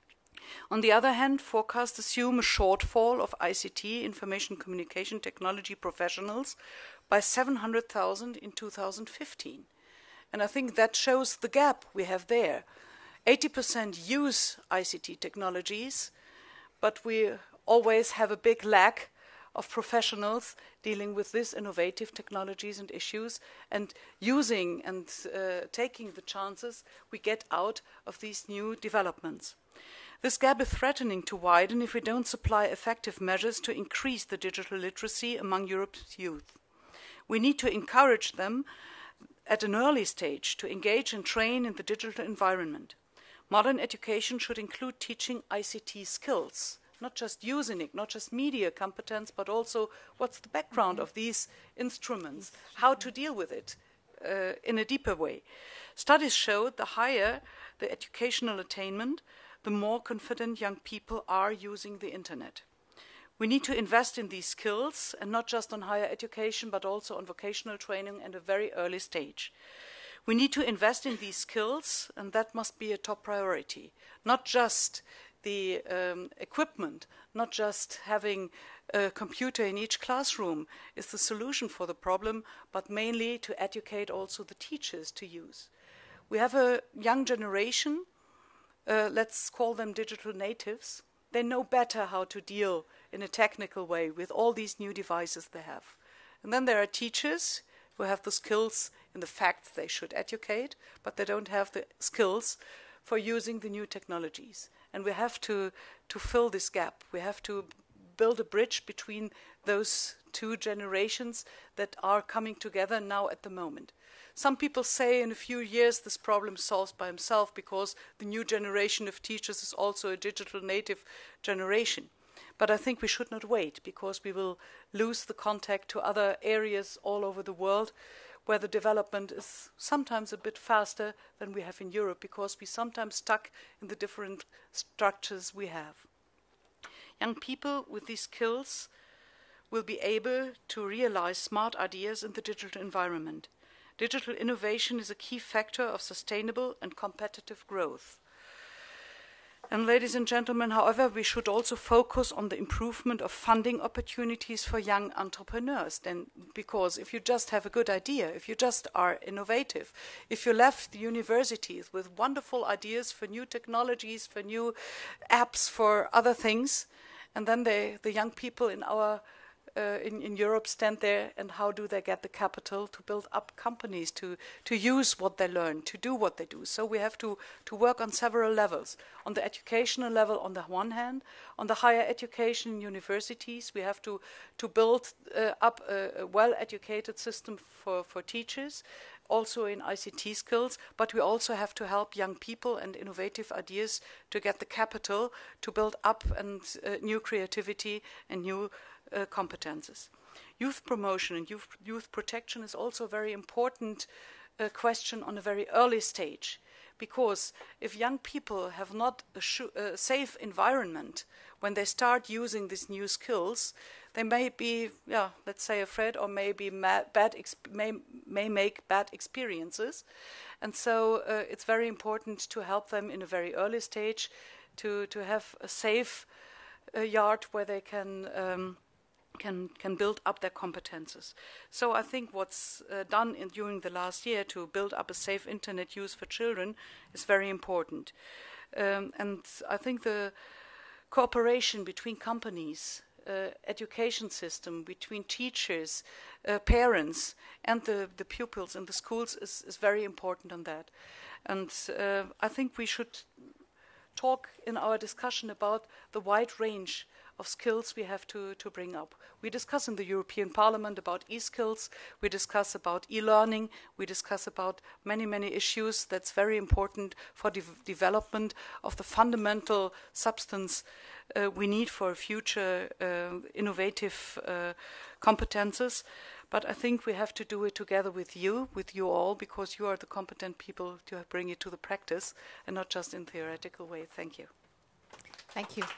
Speaker 6: On the other hand, forecasts assume a shortfall of I C T, information communication technology professionals, by seven hundred thousand in two thousand fifteen. And I think that shows the gap we have there. eighty percent use I C T technologies, but we always have a big lack of professionals dealing with these innovative technologies and issues and using and uh, taking the chances we get out of these new developments. This gap is threatening to widen if we don't supply effective measures to increase the digital literacy among Europe's youth. We need to encourage them at an early stage to engage and train in the digital environment. Modern education should include teaching I C T skills, not just using it, not just media competence, but also what's the background mm-hmm. of these instruments, how to deal with it uh, in a deeper way. Studies showed the higher the educational attainment, the more confident young people are using the internet. We need to invest in these skills, and not just on higher education, but also on vocational training at a very early stage. We need to invest in these skills, and that must be a top priority. Not just the um, equipment, not just having a computer in each classroom is the solution for the problem, but mainly to educate also the teachers to use. We have a young generation, uh, let's call them digital natives. They know better how to deal in a technical way with all these new devices they have. And then there are teachers who have the skills in the fact they should educate, but they don't have the skills for using the new technologies. And we have to, to fill this gap. We have to build a bridge between those two generations that are coming together now at the moment. Some people say in a few years this problem solves by himself because the new generation of teachers is also a digital native generation. But I think we should not wait, because we will lose the contact to other areas all over the world where the development is sometimes a bit faster than we have in Europe, because we sometimes stuck in the different structures we have. Young people with these skills will be able to realize smart ideas in the digital environment. Digital innovation is a key factor of sustainable and competitive growth. And ladies and gentlemen, however, we should also focus on the improvement of funding opportunities for young entrepreneurs. Then, because if you just have a good idea, if you just are innovative, if you left the universities with wonderful ideas for new technologies, for new apps, for other things, and then they, the young people in our Uh, in, in Europe stand there, and how do they get the capital to build up companies, to, to use what they learn, to do what they do? So we have to, to work on several levels. On the educational level, on the one hand, on the higher education in universities, we have to, to build uh, up a, a well-educated system for, for teachers, also in I C T skills, but we also have to help young people and innovative ideas to get the capital to build up and uh, new creativity and new Uh, competences. Youth promotion and youth, youth protection is also a very important uh, question on a very early stage, because if young people have not a uh, safe environment when they start using these new skills, they may be, yeah, let's say afraid, or maybe ma- bad exp- may, may make bad experiences. And so uh, it's very important to help them in a very early stage to, to have a safe uh, yard where they can um, Can, can build up their competences. So I think what's uh, done in, during the last year to build up a safe internet use for children is very important. Um, and I think the cooperation between companies, uh, education system, between teachers, uh, parents, and the, the pupils in the schools is, is very important on that. And uh, I think we should talk in our discussion about the wide range of skills we have to, to bring up. We discuss in the European Parliament about e-skills, we discuss about e-learning, we discuss about many, many issues that's very important for the de- development of the fundamental substance uh, we need for future uh, innovative uh, competences. But I think we have to do it together with you, with you all, because you are the competent people to bring it to the practice and not just in theoretical way. Thank you.
Speaker 1: Thank you.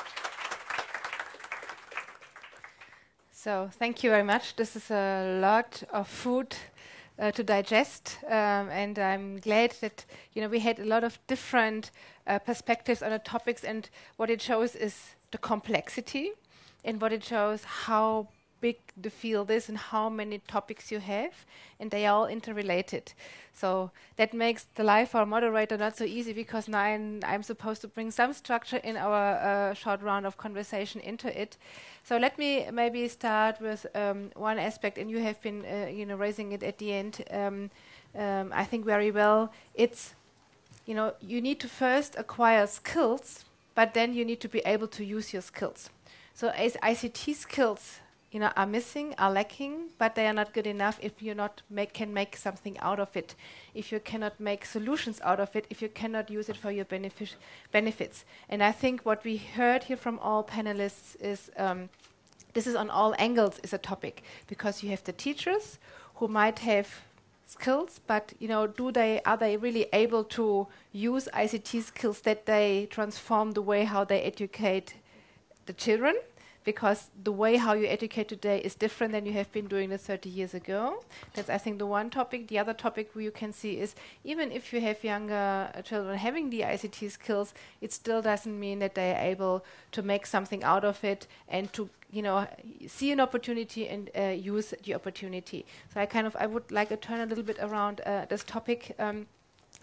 Speaker 1: So thank you very much. This is a lot of food uh, to digest, um, and I'm glad that you know we had a lot of different uh, perspectives on the topics, and what it shows is the complexity, and what it shows how big the field is and how many topics you have, and they are all interrelated. So that makes the life for a moderator not so easy, because now I'm, I'm supposed to bring some structure in our uh, short round of conversation into it. So let me maybe start with um, one aspect, and you have been uh, you know, raising it at the end, um, um, I think very well. It's, you know, you need to first acquire skills, but then you need to be able to use your skills. So as I C T skills, you know, are missing, are lacking, but they are not good enough if you not make can make something out of it, if you cannot make solutions out of it, if you cannot use it for your benefic- benefits. And I think what we heard here from all panelists is um, this is on all angles is a topic, because you have the teachers who might have skills, but you know, do they are they really able to use I C T skills that they transform the way how they educate the children? Because the way how you educate today is different than you have been doing it thirty years ago. That's, I think, the one topic. The other topic you can see is, even if you have younger uh, children having the I C T skills, it still doesn't mean that they are able to make something out of it and to, you know, see an opportunity and uh, use the opportunity. So I kind of, I would like to turn a little bit around uh, this topic. Um,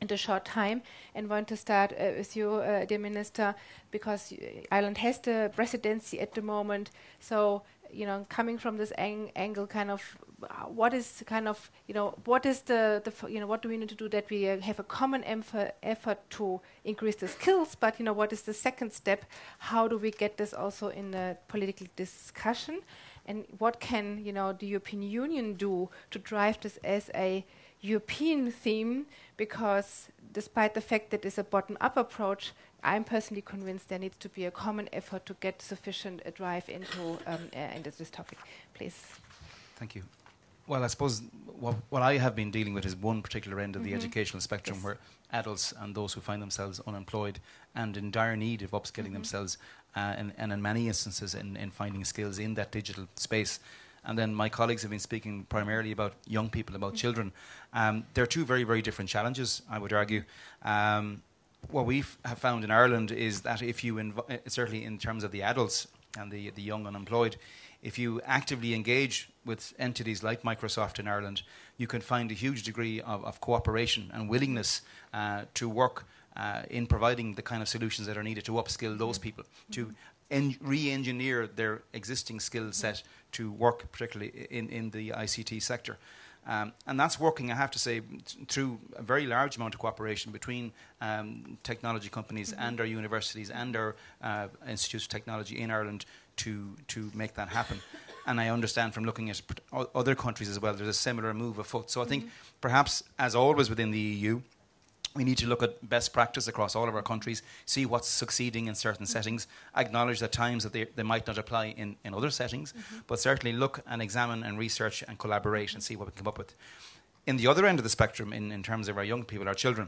Speaker 1: in a short time, and want to start uh, with you, uh, dear Minister, because uh, Ireland has the presidency at the moment. So, you know, coming from this ang angle, kind of, uh, what is kind of, you know, what is the, the f you know, what do we need to do that we uh, have a common effort to increase the skills? But you know, what is the second step? How do we get this also in the political discussion? And what can, you know, the European Union do to drive this as a European theme? Because despite the fact that it's a bottom-up approach, I'm personally convinced there needs to be a common effort to get sufficient uh, drive into, um, uh, into this topic. Please.
Speaker 2: Thank you. Well, I suppose what, what I have been dealing with is one particular end of mm-hmm. the educational spectrum, yes. where adults and those who find themselves unemployed and in dire need of upskilling mm-hmm. themselves, uh, and, and in many instances in, in finding skills in that digital space. And then my colleagues have been speaking primarily about young people, about mm-hmm. children. Um, they're two very, very different challenges, I would argue. Um, what we have found in Ireland is that if you, inv uh, certainly in terms of the adults and the, the young unemployed, if you actively engage with entities like Microsoft in Ireland, you can find a huge degree of, of cooperation and willingness uh, to work uh, in providing the kind of solutions that are needed to upskill those people, to re-engineer their existing skill set to work, particularly in, in the I C T sector. Um, and that's working, I have to say, through a very large amount of cooperation between um, technology companies mm-hmm. and our universities and our uh, institutes of technology in Ireland to, to make that happen. And I understand from looking at other countries as well, there's a similar move afoot. So I think mm-hmm. perhaps, as always within the E U, we need to look at best practice across all of our countries, see what's succeeding in certain mm-hmm. settings, acknowledge at times that they, they might not apply in, in other settings, mm-hmm. but certainly look and examine and research and collaborate and see what we can come up with. In the other end of the spectrum, in, in terms of our young people, our children,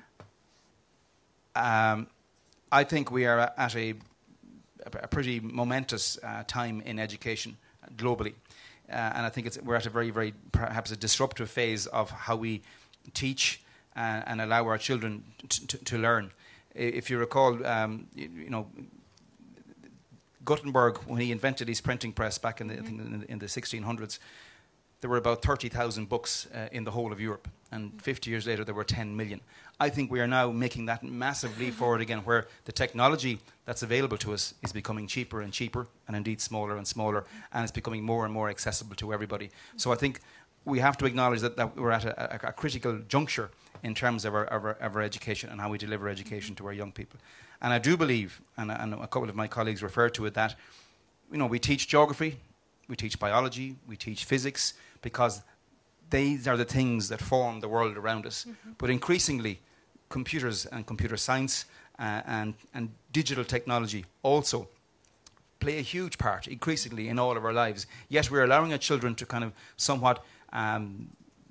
Speaker 2: mm-hmm. um, I think we are at a, a pretty momentous uh, time in education globally. Uh, and I think it's, we're at a very, very, perhaps a disruptive phase of how we teach Uh, and allow our children to, to learn. If you recall, um, you, you know, Gutenberg, when he invented his printing press back in the, mm-hmm. I think in the, in the sixteen hundreds, there were about thirty thousand books uh, in the whole of Europe. And fifty years later, there were ten million. I think we are now making that massive leap forward again, where the technology that's available to us is becoming cheaper and cheaper, and indeed smaller and smaller, and it's becoming more and more accessible to everybody. So I think we have to acknowledge that, that we're at a, a, a critical juncture in terms of our, of, our, of our education and how we deliver education to our young people. And I do believe, and, and a couple of my colleagues referred to it, that you know, we teach geography, we teach biology, we teach physics, because these are the things that form the world around us. Mm-hmm. But increasingly, computers and computer science uh, and, and digital technology also play a huge part, increasingly, in all of our lives. Yet we're allowing our children to kind of somewhat um,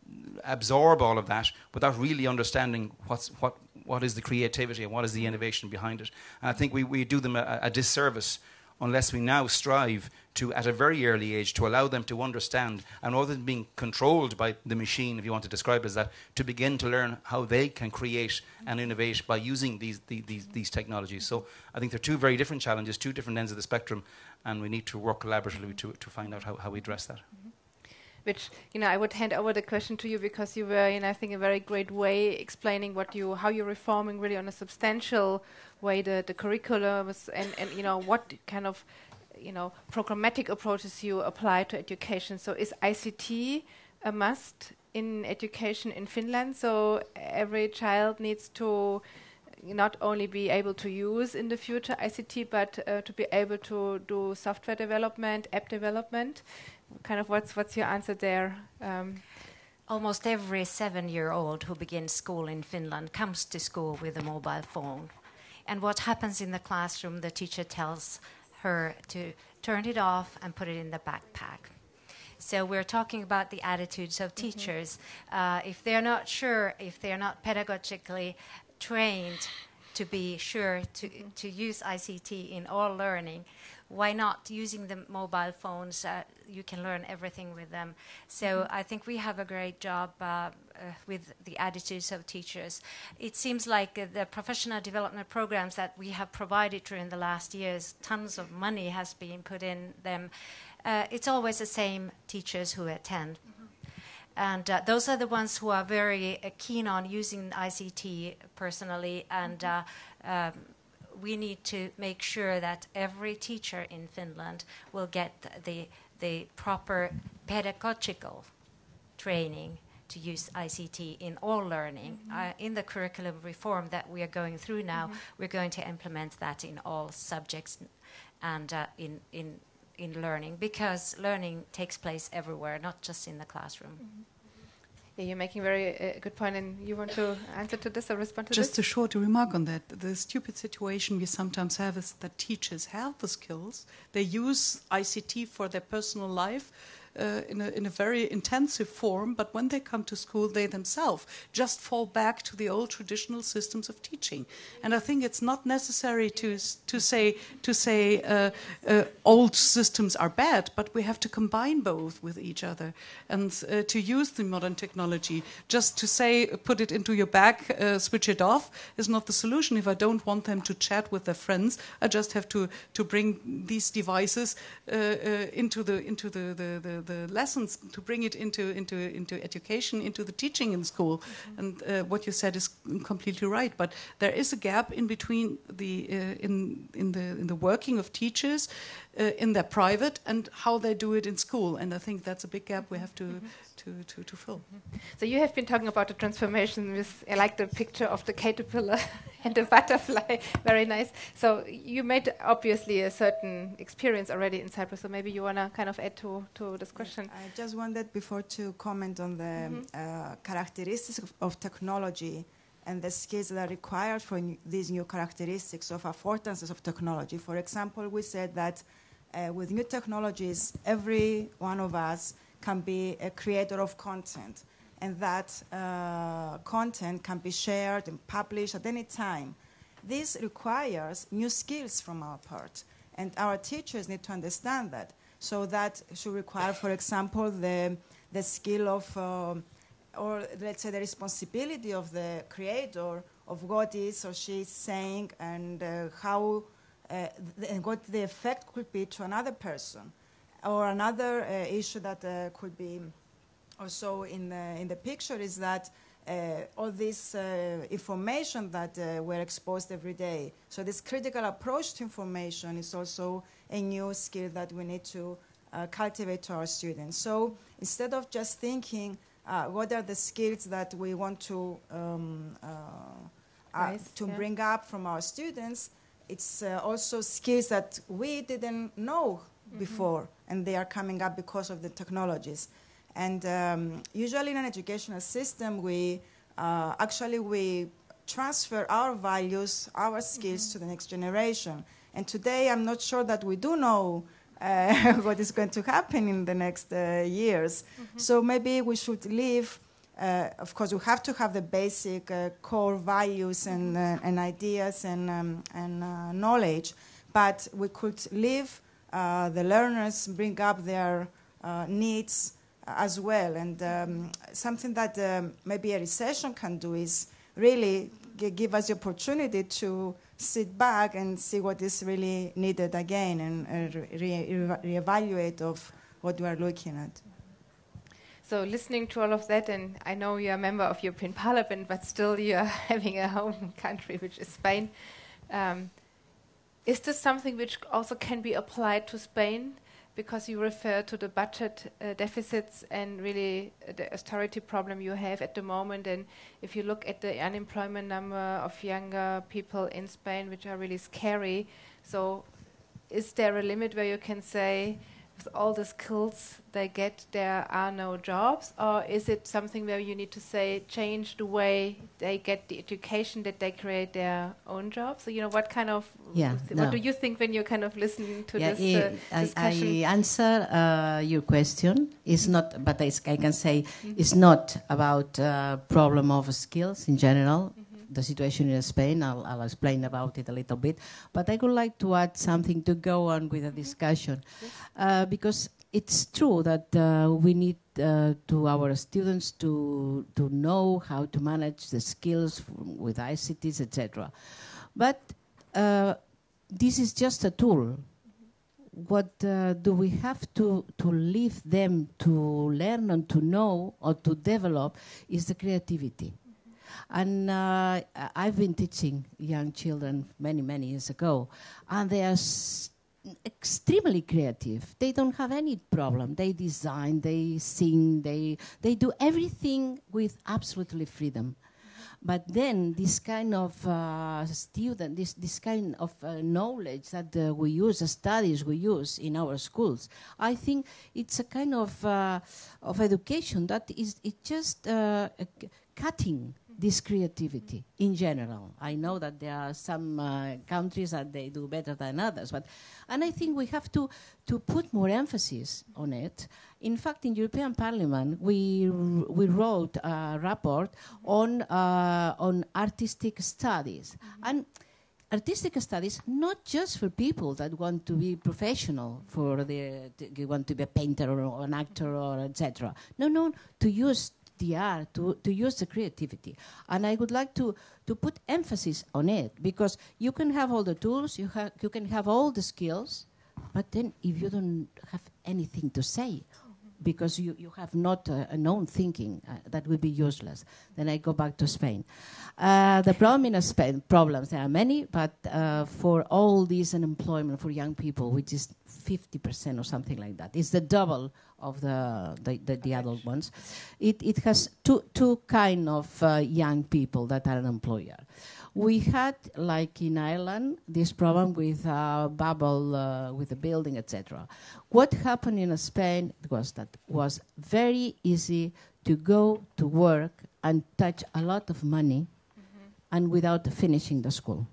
Speaker 2: absorb all of that without really understanding what's, what, what is the creativity and what is the innovation behind it. And I think we, we do them a, a disservice unless we now strive to, at a very early age, to allow them to understand, and rather than being controlled by the machine, if you want to describe it as that, to begin to learn how they can create and innovate by using these, the, these, these technologies. So I think they're two very different challenges, two different ends of the spectrum, and we need to work collaboratively to, to find out how, how we address that. Mm-hmm.
Speaker 1: Which, you know, I would hand over the question to you, because you were, you know, I think, a very great way explaining what you, how you're reforming really on a substantial way the, the curriculum, and, and, you know, what kind of, you know, programmatic approaches you apply to education. So is I C T a must in education in Finland? So every child needs to not only be able to use in the future I C T, but uh, to be able to do software development, app development. Kind of what's what's your answer there? Um,
Speaker 3: Almost every seven-year-old who begins school in Finland comes to school with a mobile phone. And what happens in the classroom, the teacher tells her to turn it off and put it in the backpack. So we're talking about the attitudes of mm-hmm. teachers. Uh, if they're not sure, if they're not pedagogically trained to be sure to, mm-hmm. to use I C T in all learning, why not using the mobile phones? Uh, you can learn everything with them. So mm-hmm. I think we have a great job uh, uh, with the attitudes of teachers. It seems like uh, the professional development programs that we have provided during the last years, tons of money has been put in them. Uh, it's always the same teachers who attend. Mm-hmm. And uh, those are the ones who are very uh, keen on using I C T personally, and uh, um, we need to make sure that every teacher in Finland will get the, the proper pedagogical training to use I C T in all learning. Mm-hmm. Uh, in the curriculum reform that we are going through now, mm-hmm. we're going to implement that in all subjects and uh, in, in, in learning, because learning takes place everywhere, not just in the classroom. Mm-hmm.
Speaker 1: Yeah, you're making a very uh, good point, and you want to answer to this or respond to
Speaker 6: Just
Speaker 1: this?
Speaker 6: a short remark on that. The stupid situation we sometimes have is that teachers have the skills. They use I C T for their personal life uh, in, a, in a very intensive form, but when they come to school, they themselves just fall back to the old traditional systems of teaching. And I think it's not necessary to, to say, to say uh, uh, old systems are bad, but we have to combine both with each other and uh, to use the modern technology. Just to say, put it into your bag, uh, switch it off, is not the solution. If I don't want them to chat with their friends, I just have to, to bring these devices uh, uh, into the into the, the, the, the lessons, to bring it into into into education, into the teaching in school. Mm-hmm. And uh, what you said is completely right. But there is a gap in between the uh, in in the in the working of teachers uh, in their private and how they do it in school. And I think that's a big gap we have to. Mm-hmm. To, to, to fill.
Speaker 1: Mm-hmm. So you have been talking about the transformation with, I like the picture of the caterpillar and the butterfly, very nice. So you made obviously a certain experience already in Cyprus, so maybe you want to kind of add to, to this question.
Speaker 5: I just wanted before to comment on the mm-hmm. uh, characteristics of, of technology and the skills that are required for new, these new characteristics of affordances of technology. For example, we said that uh, with new technologies, every one of us can be a creator of content, and that uh, content can be shared and published at any time. This requires new skills from our part, and our teachers need to understand that. So that should require, for example, the, the skill of, uh, or let's say the responsibility of the creator of what is or she is saying, and uh, how, uh, th- and what the effect could be to another person. Or another uh, issue that uh, could be also in the, in the picture is that uh, all this uh, information that uh, we're exposed every day. So this critical approach to information is also a new skill that we need to uh, cultivate to our students. So instead of just thinking uh, what are the skills that we want to, um, uh,
Speaker 1: nice,
Speaker 5: uh, to
Speaker 1: yeah.
Speaker 5: bring up from our students, it's uh, also skills that we didn't know before, mm-hmm. and they are coming up because of the technologies. And um, usually in an educational system, we uh, actually we transfer our values, our skills mm-hmm. to the next generation. And today, I'm not sure that we do know uh, what is going to happen in the next uh, years. Mm-hmm. So maybe we should leave. Uh, of course, we have to have the basic uh, core values and, uh, and ideas and, um, and uh, knowledge, but we could leave Uh, the learners bring up their uh, needs uh, as well. And um, something that um, maybe a recession can do is really g- give us the opportunity to sit back and see what is really needed again, and uh, re- re- reevaluate of what we are looking at.
Speaker 1: So listening to all of that, and I know you're a member of European Parliament, but still you're having a home country, which is Spain. Um, Is this something which also can be applied to Spain? Because you refer to the budget uh, deficits and really uh, the austerity problem you have at the moment. And if you look at the unemployment number of younger people in Spain, which are really scary, so is there a limit where you can say, with all the skills they get, there are no jobs? Or is it something where you need to say, change the way they get the education, that they create their own jobs? So, you know, what kind of,
Speaker 7: yeah,
Speaker 1: th-
Speaker 7: no.
Speaker 1: what do you think when you're kind of listening to
Speaker 7: yeah,
Speaker 1: this uh,
Speaker 7: I,
Speaker 1: discussion?
Speaker 7: I answer uh, your question. It's not, but I, I can say
Speaker 1: Mm-hmm.
Speaker 7: it's not about uh, problem of skills in general.
Speaker 1: Mm-hmm.
Speaker 7: The situation in Spain, I'll, I'll explain about it a little bit. But I would like to add something to go on with the mm-hmm. discussion.
Speaker 1: Yes.
Speaker 7: Uh, because it's true that uh, we need uh, to our students to to know how to manage the skills f- with I C Ts, et cetera. But uh, this is just a tool. what uh, do we have to, to leave them to learn and to know or to develop is the creativity. Mm-hmm. And uh, I've been teaching young children many, many years ago, and they are s extremely creative. They don't have any problem. They design, they sing, they, they do everything with absolutely freedom. But then this kind of uh, student, this, this kind of uh, knowledge that uh, we use, the studies we use in our schools, I think it's a kind of, uh, of education that is it just uh, cutting this creativity in general. I know that there are some uh, countries that they do better than others, but and I think we have to, to put more emphasis on it. In fact, in European Parliament, we we wrote a report on uh, on artistic studies. Mm-hmm. And artistic studies, not just for people that want to be professional, for the to want to be a painter or, or an actor or et cetera. No, no, to use the art, to, to use the creativity. And I would like to, to put emphasis on it, because you can have all the tools, you, ha you can have all the skills, but then if you don't have anything to say, because you, you have not uh, a known thinking, uh, that will be useless. Then I go back to Spain. Uh, the problem in Spain, problems, there are many, but uh, for all this unemployment for young people, which is fifty percent or something like that, it's the double of the, the, the, the adult ones. It, it has two, two kind of uh, young people that are unemployed. We had, like in Ireland, this problem with uh, bubble, uh, with the building, et cetera. What happened in Spain was that it was very easy to go to work and touch a lot of money, mm-hmm. and without finishing the school.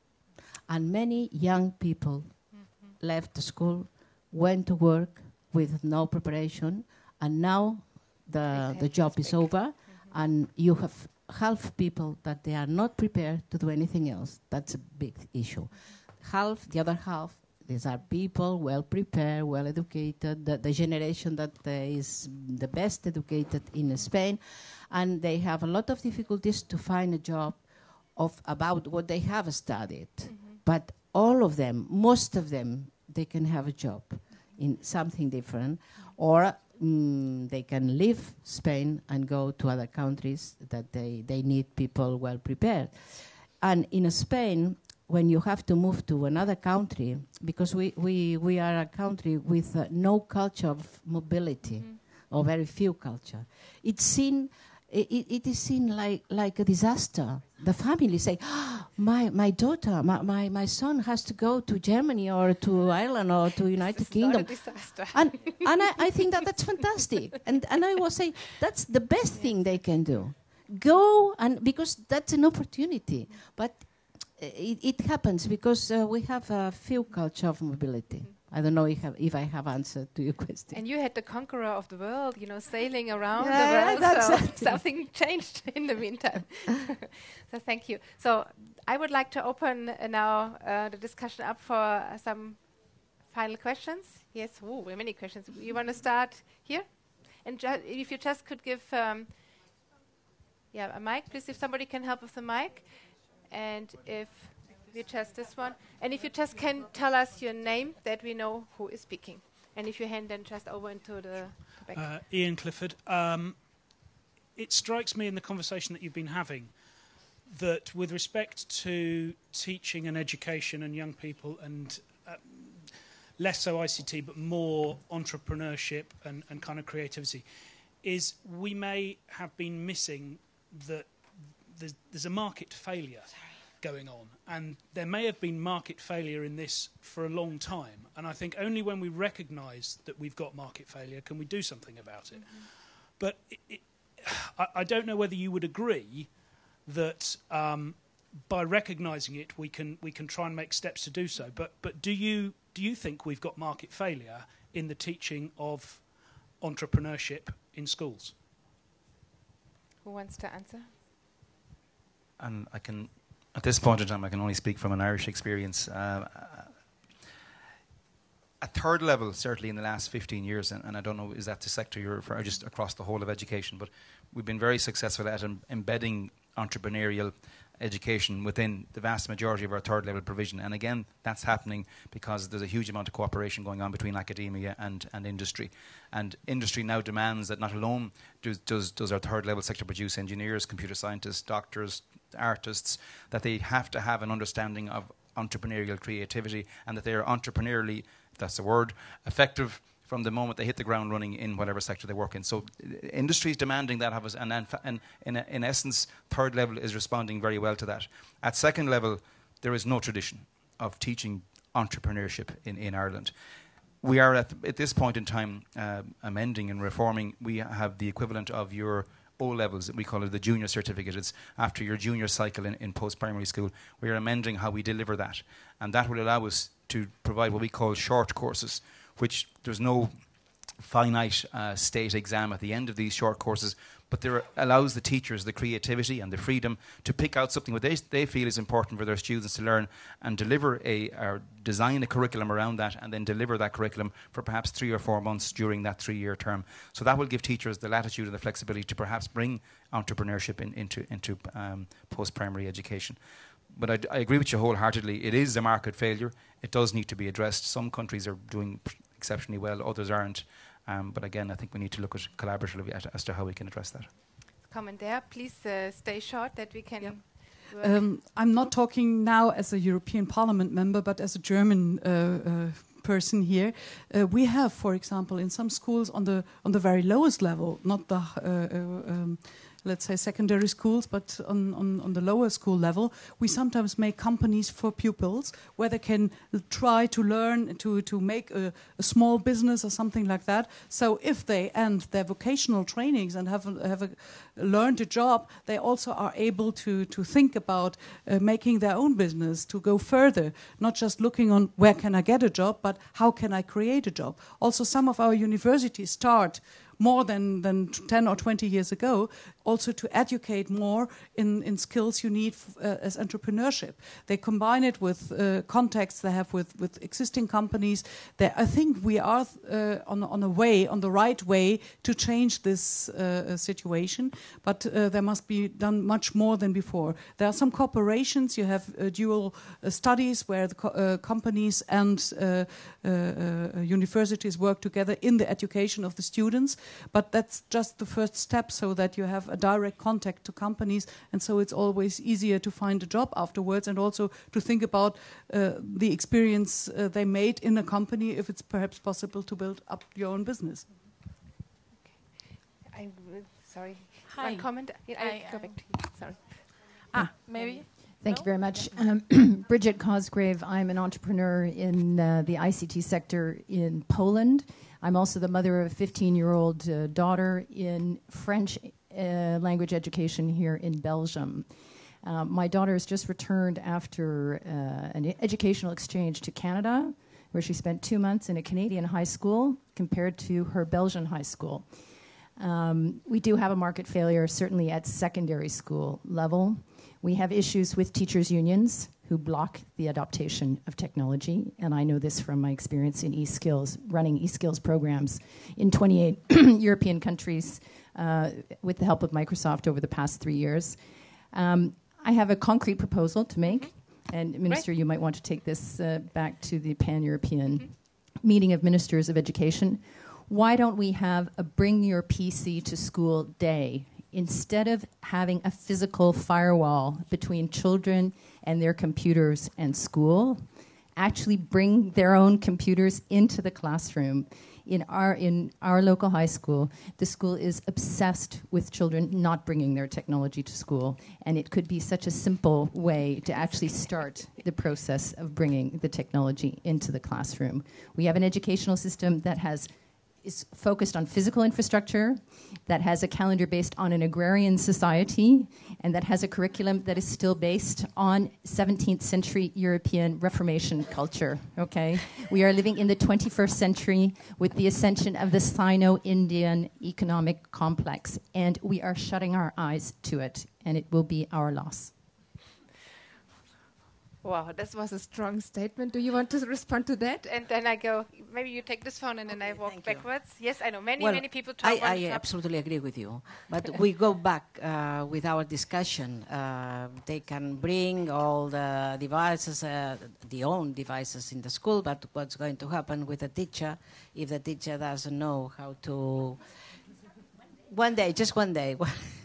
Speaker 7: And many young people mm-hmm. left the school, went to work with no preparation, and now the, the job is over, mm-hmm. and you have half people that they are not prepared to do anything else. That's a big issue. Half, the other half, these are people well prepared, well educated, the, the generation that uh, is the best educated in Spain, and they have a lot of difficulties to find a job of about what they have studied. Mm-hmm. But all of them, most of them, they can have a job in something different, or Mm, they can leave Spain and go to other countries that they, they need people well prepared. And in Spain, when you have to move to another country, because we, we, we are a country with uh, no culture of mobility, mm-hmm. or very few culture, it's seen, it, it is seen like, like a disaster. The family say, oh, my, my daughter, my, my, my son has to go to Germany or to Ireland or to United Kingdom.
Speaker 1: Not a disaster.
Speaker 7: And, and I, I think that that's fantastic. And, and I was saying, that's the best yes. thing they can do. Go, and because that's an opportunity. But uh, it, it happens because uh, we have a few culture of mobility. Mm-hmm. I don't know if, have, if I have answered to your question.
Speaker 1: And you had the conqueror of the world, you know, sailing around
Speaker 7: yeah,
Speaker 1: the world. So something changed in the meantime. So thank you. So I would like to open uh, now uh, the discussion up for uh, some final questions. Yes, ooh, there are many questions. You want to start here? And ju if you just could give, um, yeah, a mic, please. If somebody can help with the mic, and if you just this one, and if you just can tell us your name, that we know who is speaking, and if you hand then just over into the, the back.
Speaker 8: Uh, Ian Clifford. Um, it strikes me in the conversation that you've been having that with respect to teaching and education and young people, and uh, less so I C T but more entrepreneurship and, and kind of creativity, is we may have been missing that there's, there's a market failure going on, and there may have been market failure in this for a long time, and I think only when we recognise that we've got market failure can we do something about it. Mm-hmm. But it, it, I, I don't know whether you would agree that um, by recognising it we can we can try and make steps to do so, but but do you do you think we've got market failure in the teaching of entrepreneurship in schools?
Speaker 1: Who wants to answer?
Speaker 2: And I can, at this point in time, I can only speak from an Irish experience. Uh, at third level, certainly in the last fifteen years, and, and I don't know, is that the sector you're referring, just across the whole of education, but we've been very successful at em embedding entrepreneurial education within the vast majority of our third level provision. And again, that's happening because there's a huge amount of cooperation going on between academia and, and industry. And industry now demands that not alone does, does, does our third level sector produce engineers, computer scientists, doctors, artists, that they have to have an understanding of entrepreneurial creativity and that they are entrepreneurially, if that's the word, effective from the moment they hit the ground running in whatever sector they work in. So uh, industry is demanding that of us, and, and, and in, in essence, third level is responding very well to that. At second level, there is no tradition of teaching entrepreneurship in, in Ireland. We are at, th- at this point in time uh, amending and reforming. We have the equivalent of your O levels, we call it the junior certificate. It's after your junior cycle in, in post-primary school. We are amending how we deliver that, and that will allow us to provide what we call short courses, which there's no finite uh, state exam at the end of these short courses, but there allows the teachers the creativity and the freedom to pick out something that they, they feel is important for their students to learn and deliver a, or design a curriculum around that, and then deliver that curriculum for perhaps three or four months during that three-year term. So that will give teachers the latitude and the flexibility to perhaps bring entrepreneurship in, into, into um, post-primary education. But I, d- I agree with you wholeheartedly. It is a market failure. It does need to be addressed. Some countries are doing pr- exceptionally well, others aren't. Um, but again, I think we need to look at collaboratively at, as to how we can address that.
Speaker 1: Comment there, please uh, stay short that we can.
Speaker 9: Yep.
Speaker 1: work.
Speaker 9: Um, I'm not talking now as a European Parliament member, but as a German uh, uh, person here. Uh, we have, for example, in some schools on the on the very lowest level, not the uh, uh, um, let's say secondary schools, but on, on, on the lower school level, we sometimes make companies for pupils where they can l- try to learn to, to make a, a small business or something like that. So if they end their vocational trainings and have, a, have a, learned a job, they also are able to, to think about uh, making their own business, to go further, not just looking on where can I get a job, but how can I create a job. Also, some of our universities start more than, than ten or twenty years ago, also to educate more in, in skills you need f- uh, as entrepreneurship. They combine it with uh, contacts they have with, with existing companies. They, I think we are uh, on, on a way, on the right way to change this uh, situation, but uh, there must be done much more than before. There are some corporations, you have uh, dual uh, studies where the co- uh, companies and uh, uh, uh, universities work together in the education of the students. But that's just the first step, so that you have a direct contact to companies, and so it's always easier to find a job afterwards, and also to think about uh, the experience uh, they made in a company, if it's perhaps possible to build up your own business.
Speaker 1: I w- sorry.
Speaker 10: Hi.
Speaker 1: One comment. Yeah,
Speaker 10: I,
Speaker 1: I go
Speaker 10: um,
Speaker 1: back to you. Sorry.
Speaker 10: Ah, maybe.
Speaker 11: Thank
Speaker 10: No?
Speaker 11: you very much. Um, Bridget Cosgrave, I'm an entrepreneur in uh, the I C T sector in Poland. I'm also the mother of a fifteen-year-old uh, daughter in French uh, language education here in Belgium. Um, my daughter has just returned after uh, an e- educational exchange to Canada, where she spent two months in a Canadian high school compared to her Belgian high school. Um, we do have a market failure, certainly at secondary school level. We have issues with teachers' unions who block the adoption of technology, and I know this from my experience in e-skills, running e-skills programs in twenty-eight European countries uh, with the help of Microsoft over the past three years. Um, I have a concrete proposal to make, and Minister,
Speaker 1: Right.
Speaker 11: you might want to take this uh, back to the Pan-European mm-hmm. meeting of ministers of education. Why don't we have a bring your P C to school day? Instead of having a physical firewall between children and their computers and school, actually bring their own computers into the classroom. In our in our local high school, the school is obsessed with children not bringing their technology to school, and it could be such a simple way to actually start the process of bringing the technology into the classroom. We have an educational system that has is focused on physical infrastructure, that has a calendar based on an agrarian society, and that has a curriculum that is still based on seventeenth century European Reformation culture, okay? We are living in the twenty-first century with the ascension of the Sino-Indian economic complex, and we are shutting our eyes to it, and it will be our loss.
Speaker 1: Wow, this was a strong statement. Do you want to respond to that? And then I go, maybe you take this phone and then
Speaker 10: Okay,
Speaker 1: I walk
Speaker 10: thank you.
Speaker 1: backwards. Yes, I know. Many,
Speaker 10: Well,
Speaker 1: many people talk
Speaker 10: I,
Speaker 1: on
Speaker 10: I
Speaker 1: top.
Speaker 10: absolutely agree with you. But we go back uh, with our discussion. Uh, they can bring all the devices, uh, the own devices in the school, but what's going to happen with the teacher if the teacher doesn't know how to... One day, just one day.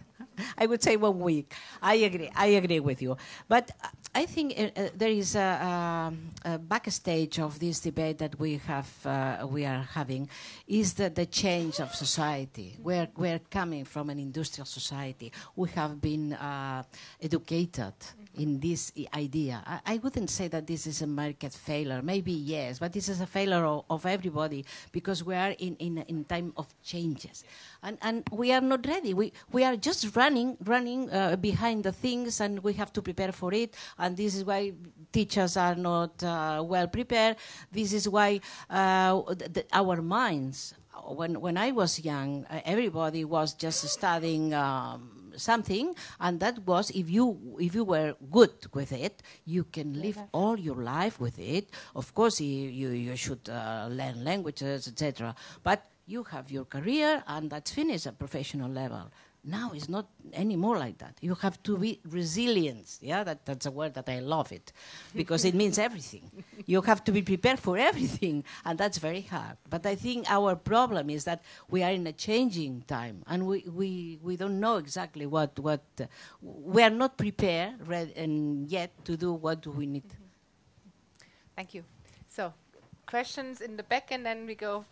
Speaker 10: I would say one week. I agree. I agree with you. But I think uh, uh, there is a, a, a backstage of this debate that we have, uh, we are having, is the, the change of society. We're we're coming from an industrial society. We have been uh, educated in this I- idea. I, I wouldn't say that this is a market failure. Maybe yes, but this is a failure of, of everybody because we are in in in time of changes, and and we are not ready. We we are just running running uh, behind the things, and we have to prepare for it. And this is why teachers are not uh, well prepared. This is why uh, th- th- our minds. When when I was young, uh, everybody was just studying. Um, something, and that was if you if you were good with it, you can live all your life with it. Of course, you you, you should uh, learn languages, et cetera. But you have your career, and that's finished at professional level. Now it's not anymore like that. You have to be resilient. Yeah, that, that's a word that I love it, because it means everything. You have to be prepared for everything, and that's very hard. But I think our problem is that we are in a changing time, and we, we, we don't know exactly what... what uh, we are not prepared read, and yet to do what we need.
Speaker 1: Mm-hmm. Thank you. So, questions in the back, and then we go...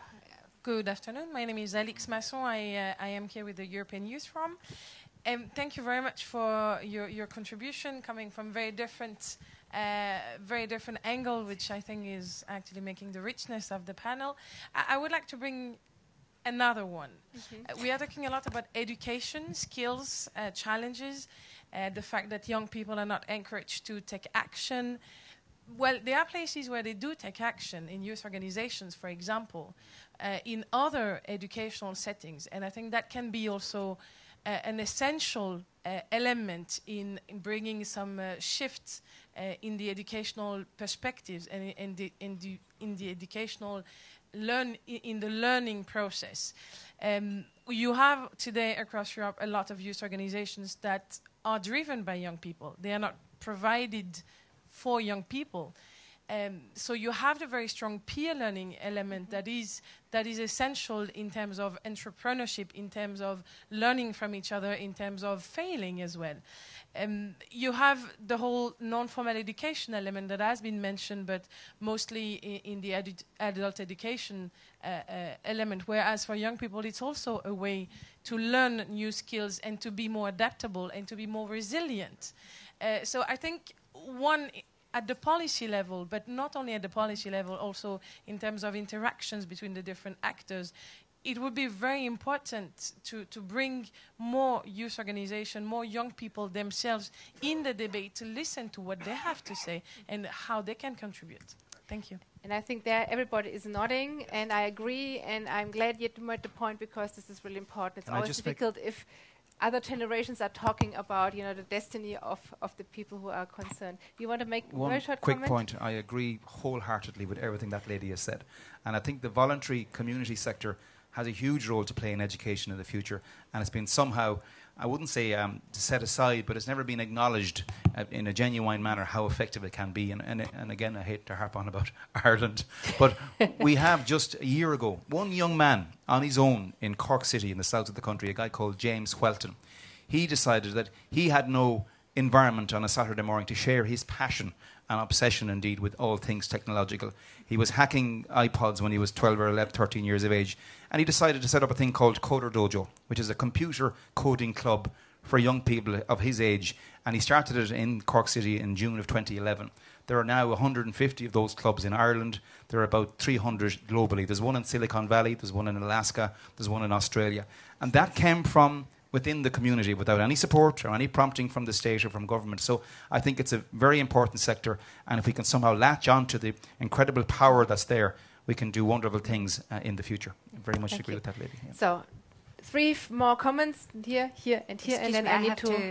Speaker 12: Good afternoon. My name is Alix Masson. I, uh, I am here with the European Youth Forum. Um, thank you very much for your, your contribution, coming from very different, uh, very different angle, which I think is actually making the richness of the panel. I, I would like to bring another one. Mm-hmm. Uh, we are talking a lot about education, skills, uh, challenges, uh, the fact that young people are not encouraged to take action. Well, there are places where they do take action, in youth organizations, for example, uh, in other educational settings. And I think that can be also uh, an essential uh, element in, in bringing some uh, shifts uh, in the educational perspectives and in the, in the, in the educational learn, in the learning process. Um, you have today across Europe a lot of youth organizations that are driven by young people. They are not provided for young people. Um, so you have the very strong peer learning element mm-hmm. that is that is essential in terms of entrepreneurship, in terms of learning from each other, in terms of failing as well. Um, you have the whole non-formal education element that has been mentioned, but mostly I- in the edu- adult education uh, uh, element, whereas for young people it's also a way to learn new skills and to be more adaptable and to be more resilient. Uh, so I think one, at the policy level, but not only at the policy level, also in terms of interactions between the different actors, it would be very important to, to bring more youth organization, more young people themselves in the debate to listen to what they have to say and how they can contribute. Thank you.
Speaker 1: And I think there everybody is nodding, and I agree, and I'm glad you made the point because this is really important. It's
Speaker 2: Can I
Speaker 1: always
Speaker 2: just
Speaker 1: difficult if other generations are talking about, you know, the destiny of, of the people who are concerned. You want to make
Speaker 2: one
Speaker 1: very short
Speaker 2: quick
Speaker 1: comment?
Speaker 2: point. I agree wholeheartedly with everything that lady has said. And I think the voluntary community sector has a huge role to play in education in the future. And it's been somehow, I wouldn't say um, set aside, but it's never been acknowledged uh, in a genuine manner how effective it can be. And, and, and again, I hate to harp on about Ireland, but we have just a year ago, one young man on his own in Cork City in the south of the country, a guy called James Whelton. He decided that he had no environment on a Saturday morning to share his passion and obsession, indeed, with all things technological. He was hacking iPods when he was twelve or eleven, thirteen years of age. And he decided to set up a thing called Coder Dojo, which is a computer coding club for young people of his age. And he started it in Cork City in June of twenty eleven. There are now one hundred fifty of those clubs in Ireland. There are about three hundred globally. There's one in Silicon Valley, there's one in Alaska, there's one in Australia. And that came from within the community without any support or any prompting from the state or from government. So I think it's a very important sector, and if we can somehow latch on to the incredible power that's there, we can do wonderful things uh, in the future. I very much
Speaker 1: Thank
Speaker 2: agree
Speaker 1: you.
Speaker 2: with that lady. Yeah.
Speaker 1: So, three f- more comments here, here, and here,
Speaker 3: Excuse
Speaker 1: and then
Speaker 3: me,
Speaker 1: I,
Speaker 3: I
Speaker 1: need
Speaker 3: have
Speaker 1: to...
Speaker 3: to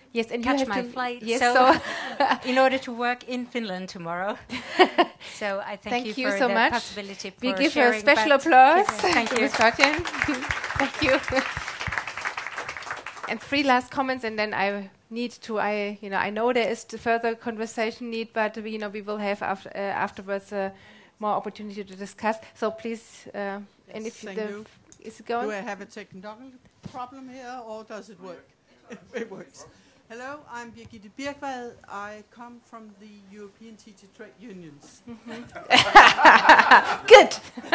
Speaker 1: Yes, and
Speaker 3: catch
Speaker 1: you have
Speaker 3: my
Speaker 1: to
Speaker 3: flight.
Speaker 1: Yes,
Speaker 3: so,
Speaker 1: so
Speaker 3: in order to work in Finland tomorrow. So I thank,
Speaker 1: thank
Speaker 3: you,
Speaker 1: you
Speaker 3: for
Speaker 1: so
Speaker 3: the
Speaker 1: much.
Speaker 3: possibility for
Speaker 1: we give
Speaker 3: sharing.
Speaker 1: her a special
Speaker 3: but
Speaker 1: applause.
Speaker 3: Thank you.
Speaker 1: Thank you. And three last comments, and then I need to. I, you know, I know there is further conversation need, but we, you know, we will have after, uh, afterwards uh, more opportunity to discuss. So please, uh,
Speaker 13: yes,
Speaker 1: and if
Speaker 13: thank
Speaker 1: the
Speaker 13: you.
Speaker 1: Is it going?
Speaker 13: Do I have a technical problem here, or does it work? It works. Hello, I'm Birgitte Birkvad. I come from the European Teacher Trade Unions.
Speaker 1: Mm-hmm. Good.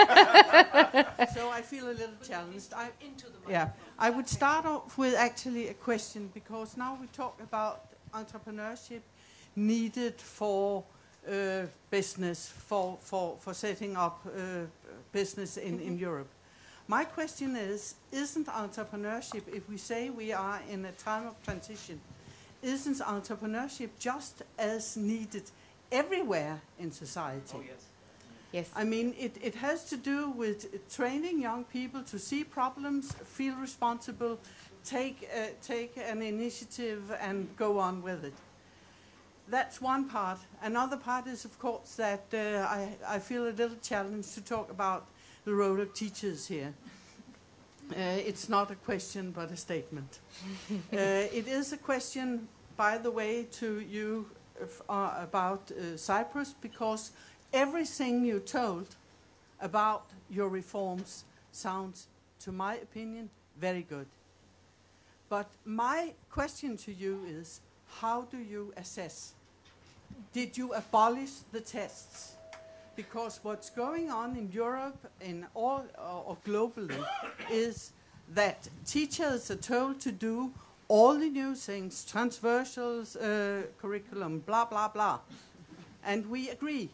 Speaker 13: So I feel a little challenged. I, into the yeah, I would start off with actually a question, because now we talk about entrepreneurship needed for uh, business, for, for, for setting up uh, business in, mm-hmm. in Europe. My question is, isn't entrepreneurship, if we say we are in a time of transition, isn't entrepreneurship just as needed everywhere in society?
Speaker 2: Oh, yes.
Speaker 1: Yes.
Speaker 13: I mean, it, it has to do with training young people to see problems, feel responsible, take, uh, take an initiative and go on with it. That's one part. Another part is, of course, that uh, I, I feel a little challenged to talk about the role of teachers here. Uh, it's not a question, but a statement. uh, it is a question, by the way, to you uh, about uh, Cyprus, because everything you told about your reforms sounds, to my opinion, very good. But my question to you is, how do you assess? Did you abolish the tests? Because what's going on in Europe in all, uh, or globally is that teachers are told to do all the new things, transversal uh, curriculum, blah, blah, blah. And we agree.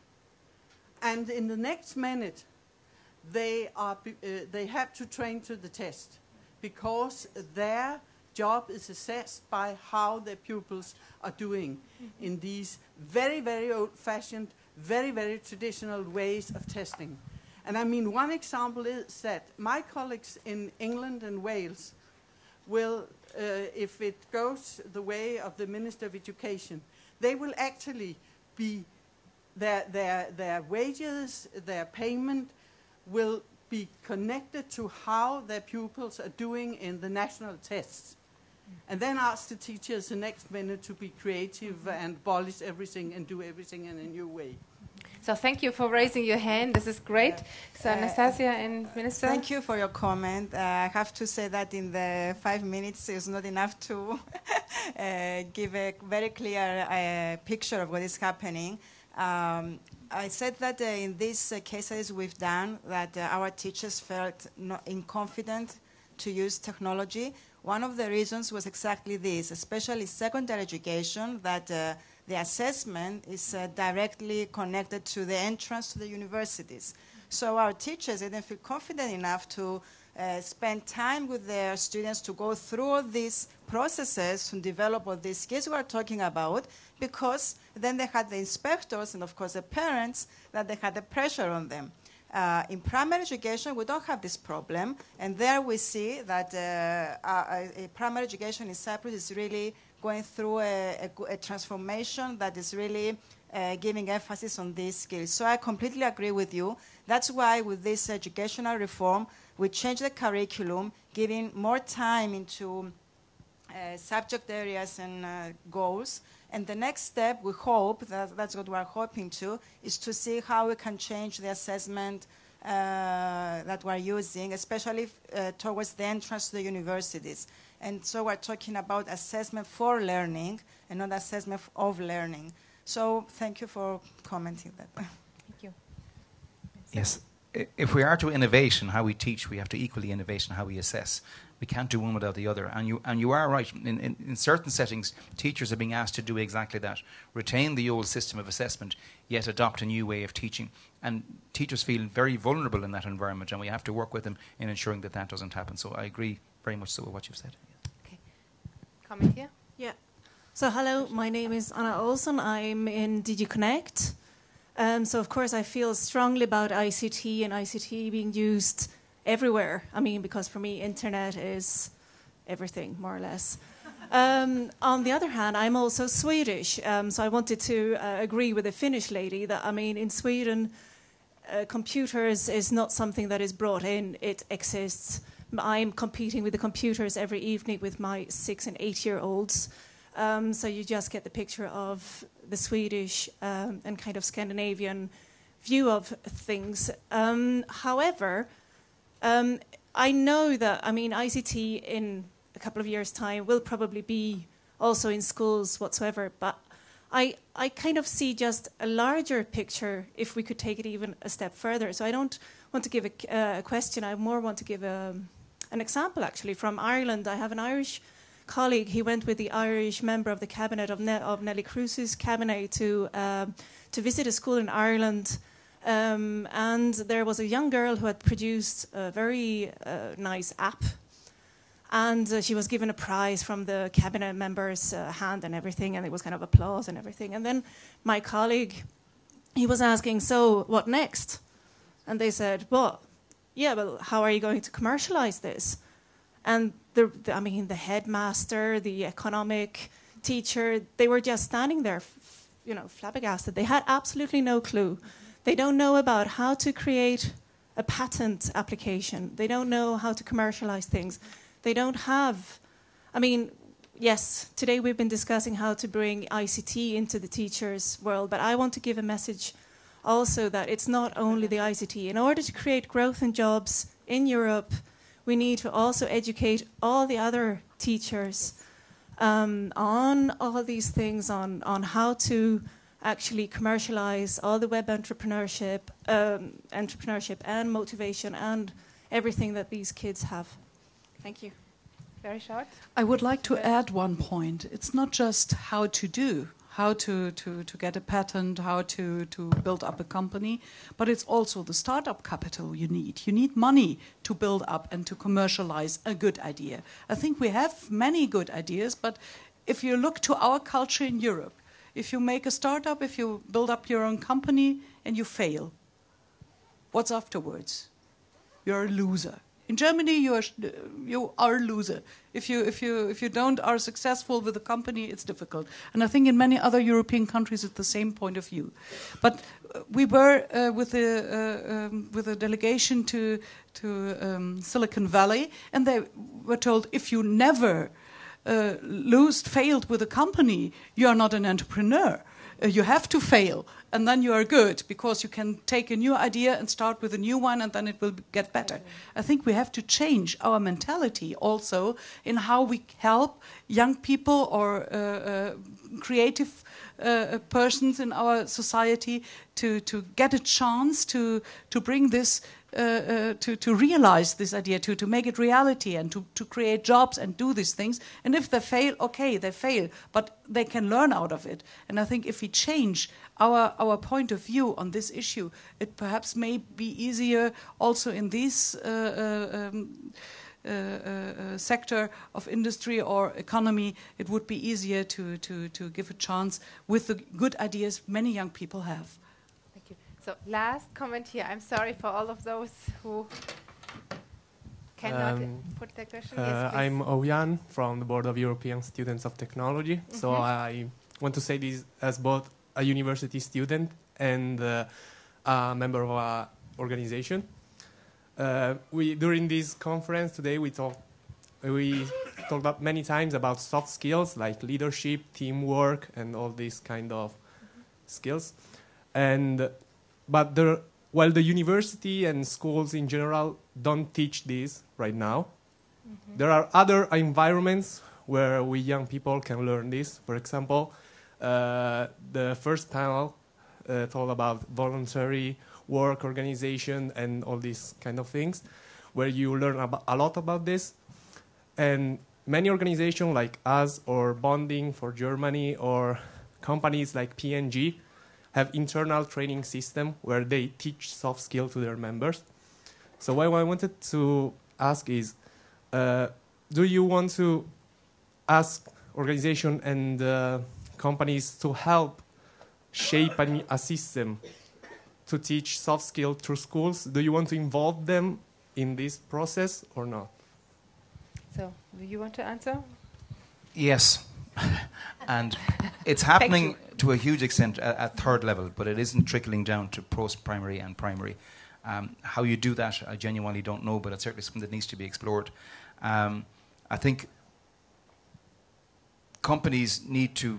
Speaker 13: And in the next minute, they, are, uh, they have to train to the test, because their job is assessed by how their pupils are doing mm-hmm. in these very, very old-fashioned, very, very traditional ways of testing. And I mean, one example is that my colleagues in England and Wales will, uh, if it goes the way of the Minister of Education, they will actually be, their, their, their wages, their payment will be connected to how their pupils are doing in the national tests. And then ask the teachers the next minute to be creative mm-hmm. and abolish everything and do everything in a new way.
Speaker 1: So thank you for raising your hand. This is great.
Speaker 5: Yeah.
Speaker 1: So
Speaker 5: uh,
Speaker 1: Anastasia and Minister.
Speaker 5: Thank you for your comment. Uh, I have to say that in the five minutes is not enough to uh, give a very clear uh, picture of what is happening. Um, I said that uh, in these uh, cases we've done, that uh, our teachers felt not inconfident to use technology. One of the reasons was exactly this, especially secondary education, that uh, the assessment is uh, directly connected to the entrance to the universities. So our teachers didn't feel confident enough to uh, spend time with their students to go through all these processes to develop all these skills we are talking about, because then they had the inspectors and, of course, the parents, that they had the pressure on them. Uh, in primary education, we don't have this problem, and there we see that uh, uh, uh, primary education in Cyprus is really going through a, a, a transformation that is really uh, giving emphasis on these skills. So I completely agree with you. That's why with this educational reform, we changed the curriculum, giving more time into uh, subject areas and uh, goals. And the next step, we hope, that that's what we're hoping to, is to see how we can change the assessment uh, that we're using, especially uh, towards the entrance to the universities. And so we're talking about assessment for learning and not assessment of learning. So thank you for commenting that.
Speaker 1: Thank you.
Speaker 2: Yes. If we are to innovate in how we teach, we have to equally innovate in how we assess. We can't do one without the other. And you and you are right. In, in, in certain settings, teachers are being asked to do exactly that. Retain the old system of assessment, yet adopt a new way of teaching. And teachers feel very vulnerable in that environment, and we have to work with them in ensuring that that doesn't happen. So I agree very much so with what you've said.
Speaker 1: Okay. Comment here?
Speaker 14: Yeah. So hello, my name is Anna Olsen. I'm in D G Connect. Um, so of course I feel strongly about I C T and I C T being used everywhere. I mean, because for me, internet is everything, more or less. Um, on the other hand, I'm also Swedish, um, so I wanted to uh, agree with the Finnish lady that, I mean, in Sweden, uh, computers is not something that is brought in, it exists. I'm competing with the computers every evening with my six and eight-year-olds, um, so you just get the picture of the Swedish um, and kind of Scandinavian view of things. Um, however, um, I know that, I mean, I C T in a couple of years' time will probably be also in schools whatsoever, but I, I kind of see just a larger picture if we could take it even a step further. So I don't want to give a, uh, a question, I more want to give a, an example actually from Ireland. I have an Irish colleague, he went with the Irish member of the cabinet of, ne- of Nelly Cruz's cabinet to, uh, to visit a school in Ireland. Um, and there was a young girl who had produced a very uh, nice app. And uh, she was given a prize from the cabinet member's uh, hand and everything, and it was kind of applause and everything. And then my colleague, he was asking, so what next? And they said, well, yeah, well, how are you going to commercialize this? And the, the, I mean, the headmaster, the economic teacher, they were just standing there, f- you know, flabbergasted. They had absolutely no clue. They don't know about how to create a patent application. They don't know how to commercialize things. They don't have, I mean, yes, today we've been discussing how to bring I C T into the teachers' world, but I want to give a message also that it's not only the I C T. In order to create growth and jobs in Europe, we need to also educate all the other teachers um, on all these things, on, on how to actually commercialize all the web entrepreneurship, um, entrepreneurship and motivation and everything that these kids have. Thank you.
Speaker 1: Very short.
Speaker 9: I would like to add one point. It's not just how to do, how to, to, to get a patent, how to, to build up a company, but it's also the startup capital you need. You need money to build up and to commercialize a good idea. I think we have many good ideas, but if you look to our culture in Europe, if you make a startup, if you build up your own company and you fail, what's afterwards? You're a loser. In Germany, you are you are a loser. If you if you if you don't are successful with a company, it's difficult. And I think in many other European countries, it's the same point of view. But uh, we were uh, with a uh, um, with a delegation to to um, Silicon Valley, and they were told if you never uh, lose failed with a company, you are not an entrepreneur. Uh, you have to fail, and then you are good, because you can take a new idea and start with a new one, and then it will get better. Mm-hmm. I think we have to change our mentality also in how we help young people or uh, uh, creative uh, persons in our society to, to get a chance to, to bring this Uh, uh, to, to realize this idea, to, to make it reality, and to, to create jobs and do these things. And if they fail, okay, they fail, but they can learn out of it. And I think if we change our, our point of view on this issue, it perhaps may be easier also in this uh, uh, um, uh, uh, sector of industry or economy. It would be easier to, to, to give a chance with the good ideas many young people have.
Speaker 1: So last comment here. I'm sorry for all of those who cannot
Speaker 15: um,
Speaker 1: put their question.
Speaker 15: Uh,
Speaker 1: yes,
Speaker 15: I'm Ojan from the Board of European Students of Technology. Mm-hmm. So I want to say this as both a university student and uh, a member of our organization. Uh, we during this conference today we talked we talked about many times about soft skills like leadership, teamwork, and all these kind of mm-hmm. skills, and. But the, while the university and schools in general don't teach this right now, mm-hmm. there are other environments where we young people can learn this. For example, uh, the first panel uh, told about voluntary work organization and all these kind of things, where you learn ab- a lot about this. And many organizations like us or Bonding for Germany or companies like P and G have internal training system where they teach soft skills to their members. So what I wanted to ask is, uh, do you want to ask organizations and uh, companies to help shape a, a system to teach soft skills through schools? Do you want to involve them in this process or not?
Speaker 1: So, do you want to answer?
Speaker 2: Yes. And it's happening to a huge extent at, at third level, but it isn't trickling down to post-primary and primary. Um, how you do that, I genuinely don't know, but it's certainly something that needs to be explored. Um, I think companies need to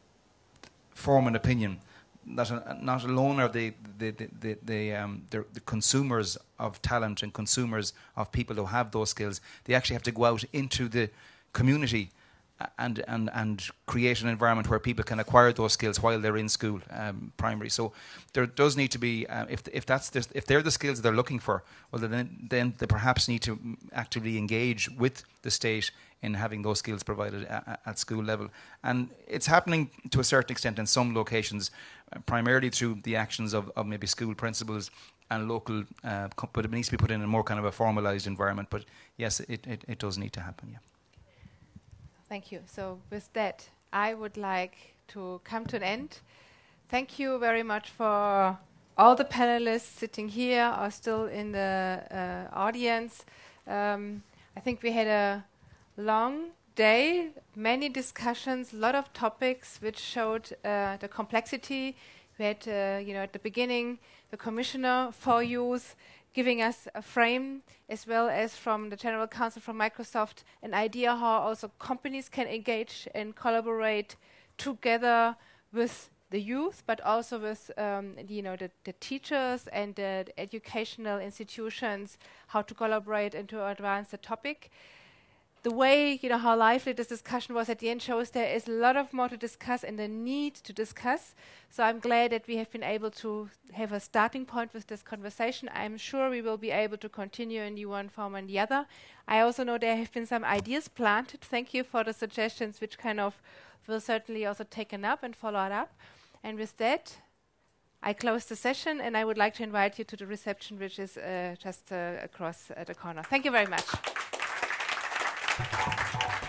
Speaker 2: form an opinion that uh, not alone are they the the, the, the, um, the consumers of talent and consumers of people who have those skills. They actually have to go out into the community and and and create an environment where people can acquire those skills while they're in school, um, primary. So there does need to be, uh, if if that's the, if they're the skills they're looking for, well then then they perhaps need to actively engage with the state in having those skills provided at, at school level. And it's happening to a certain extent in some locations, uh, primarily through the actions of, of maybe school principals and local, uh, but it needs to be put in a more kind of a formalised environment. But yes, it, it, it does need to happen, yeah.
Speaker 1: Thank you. So with that, I would like to come to an end. Thank you very much for all the panelists sitting here or still in the uh, audience. Um, I think we had a long day, many discussions, a lot of topics which showed uh, the complexity. We had, uh, you know, at the beginning, the Commissioner for Youth giving us a frame, as well as from the General Counsel from Microsoft, an idea how also companies can engage and collaborate together with the youth, but also with um, you know the, the teachers and the educational institutions, how to collaborate and to advance the topic. The way, you know, how lively this discussion was at the end shows there is a lot of more to discuss and the need to discuss. So I'm glad that we have been able to have a starting point with this conversation. I'm sure we will be able to continue in the one form and the other. I also know there have been some ideas planted. Thank you for the suggestions, which kind of will certainly also taken up and followed up. And with that, I close the session, and I would like to invite you to the reception, which is uh, just uh, across uh, the corner. Thank you very much.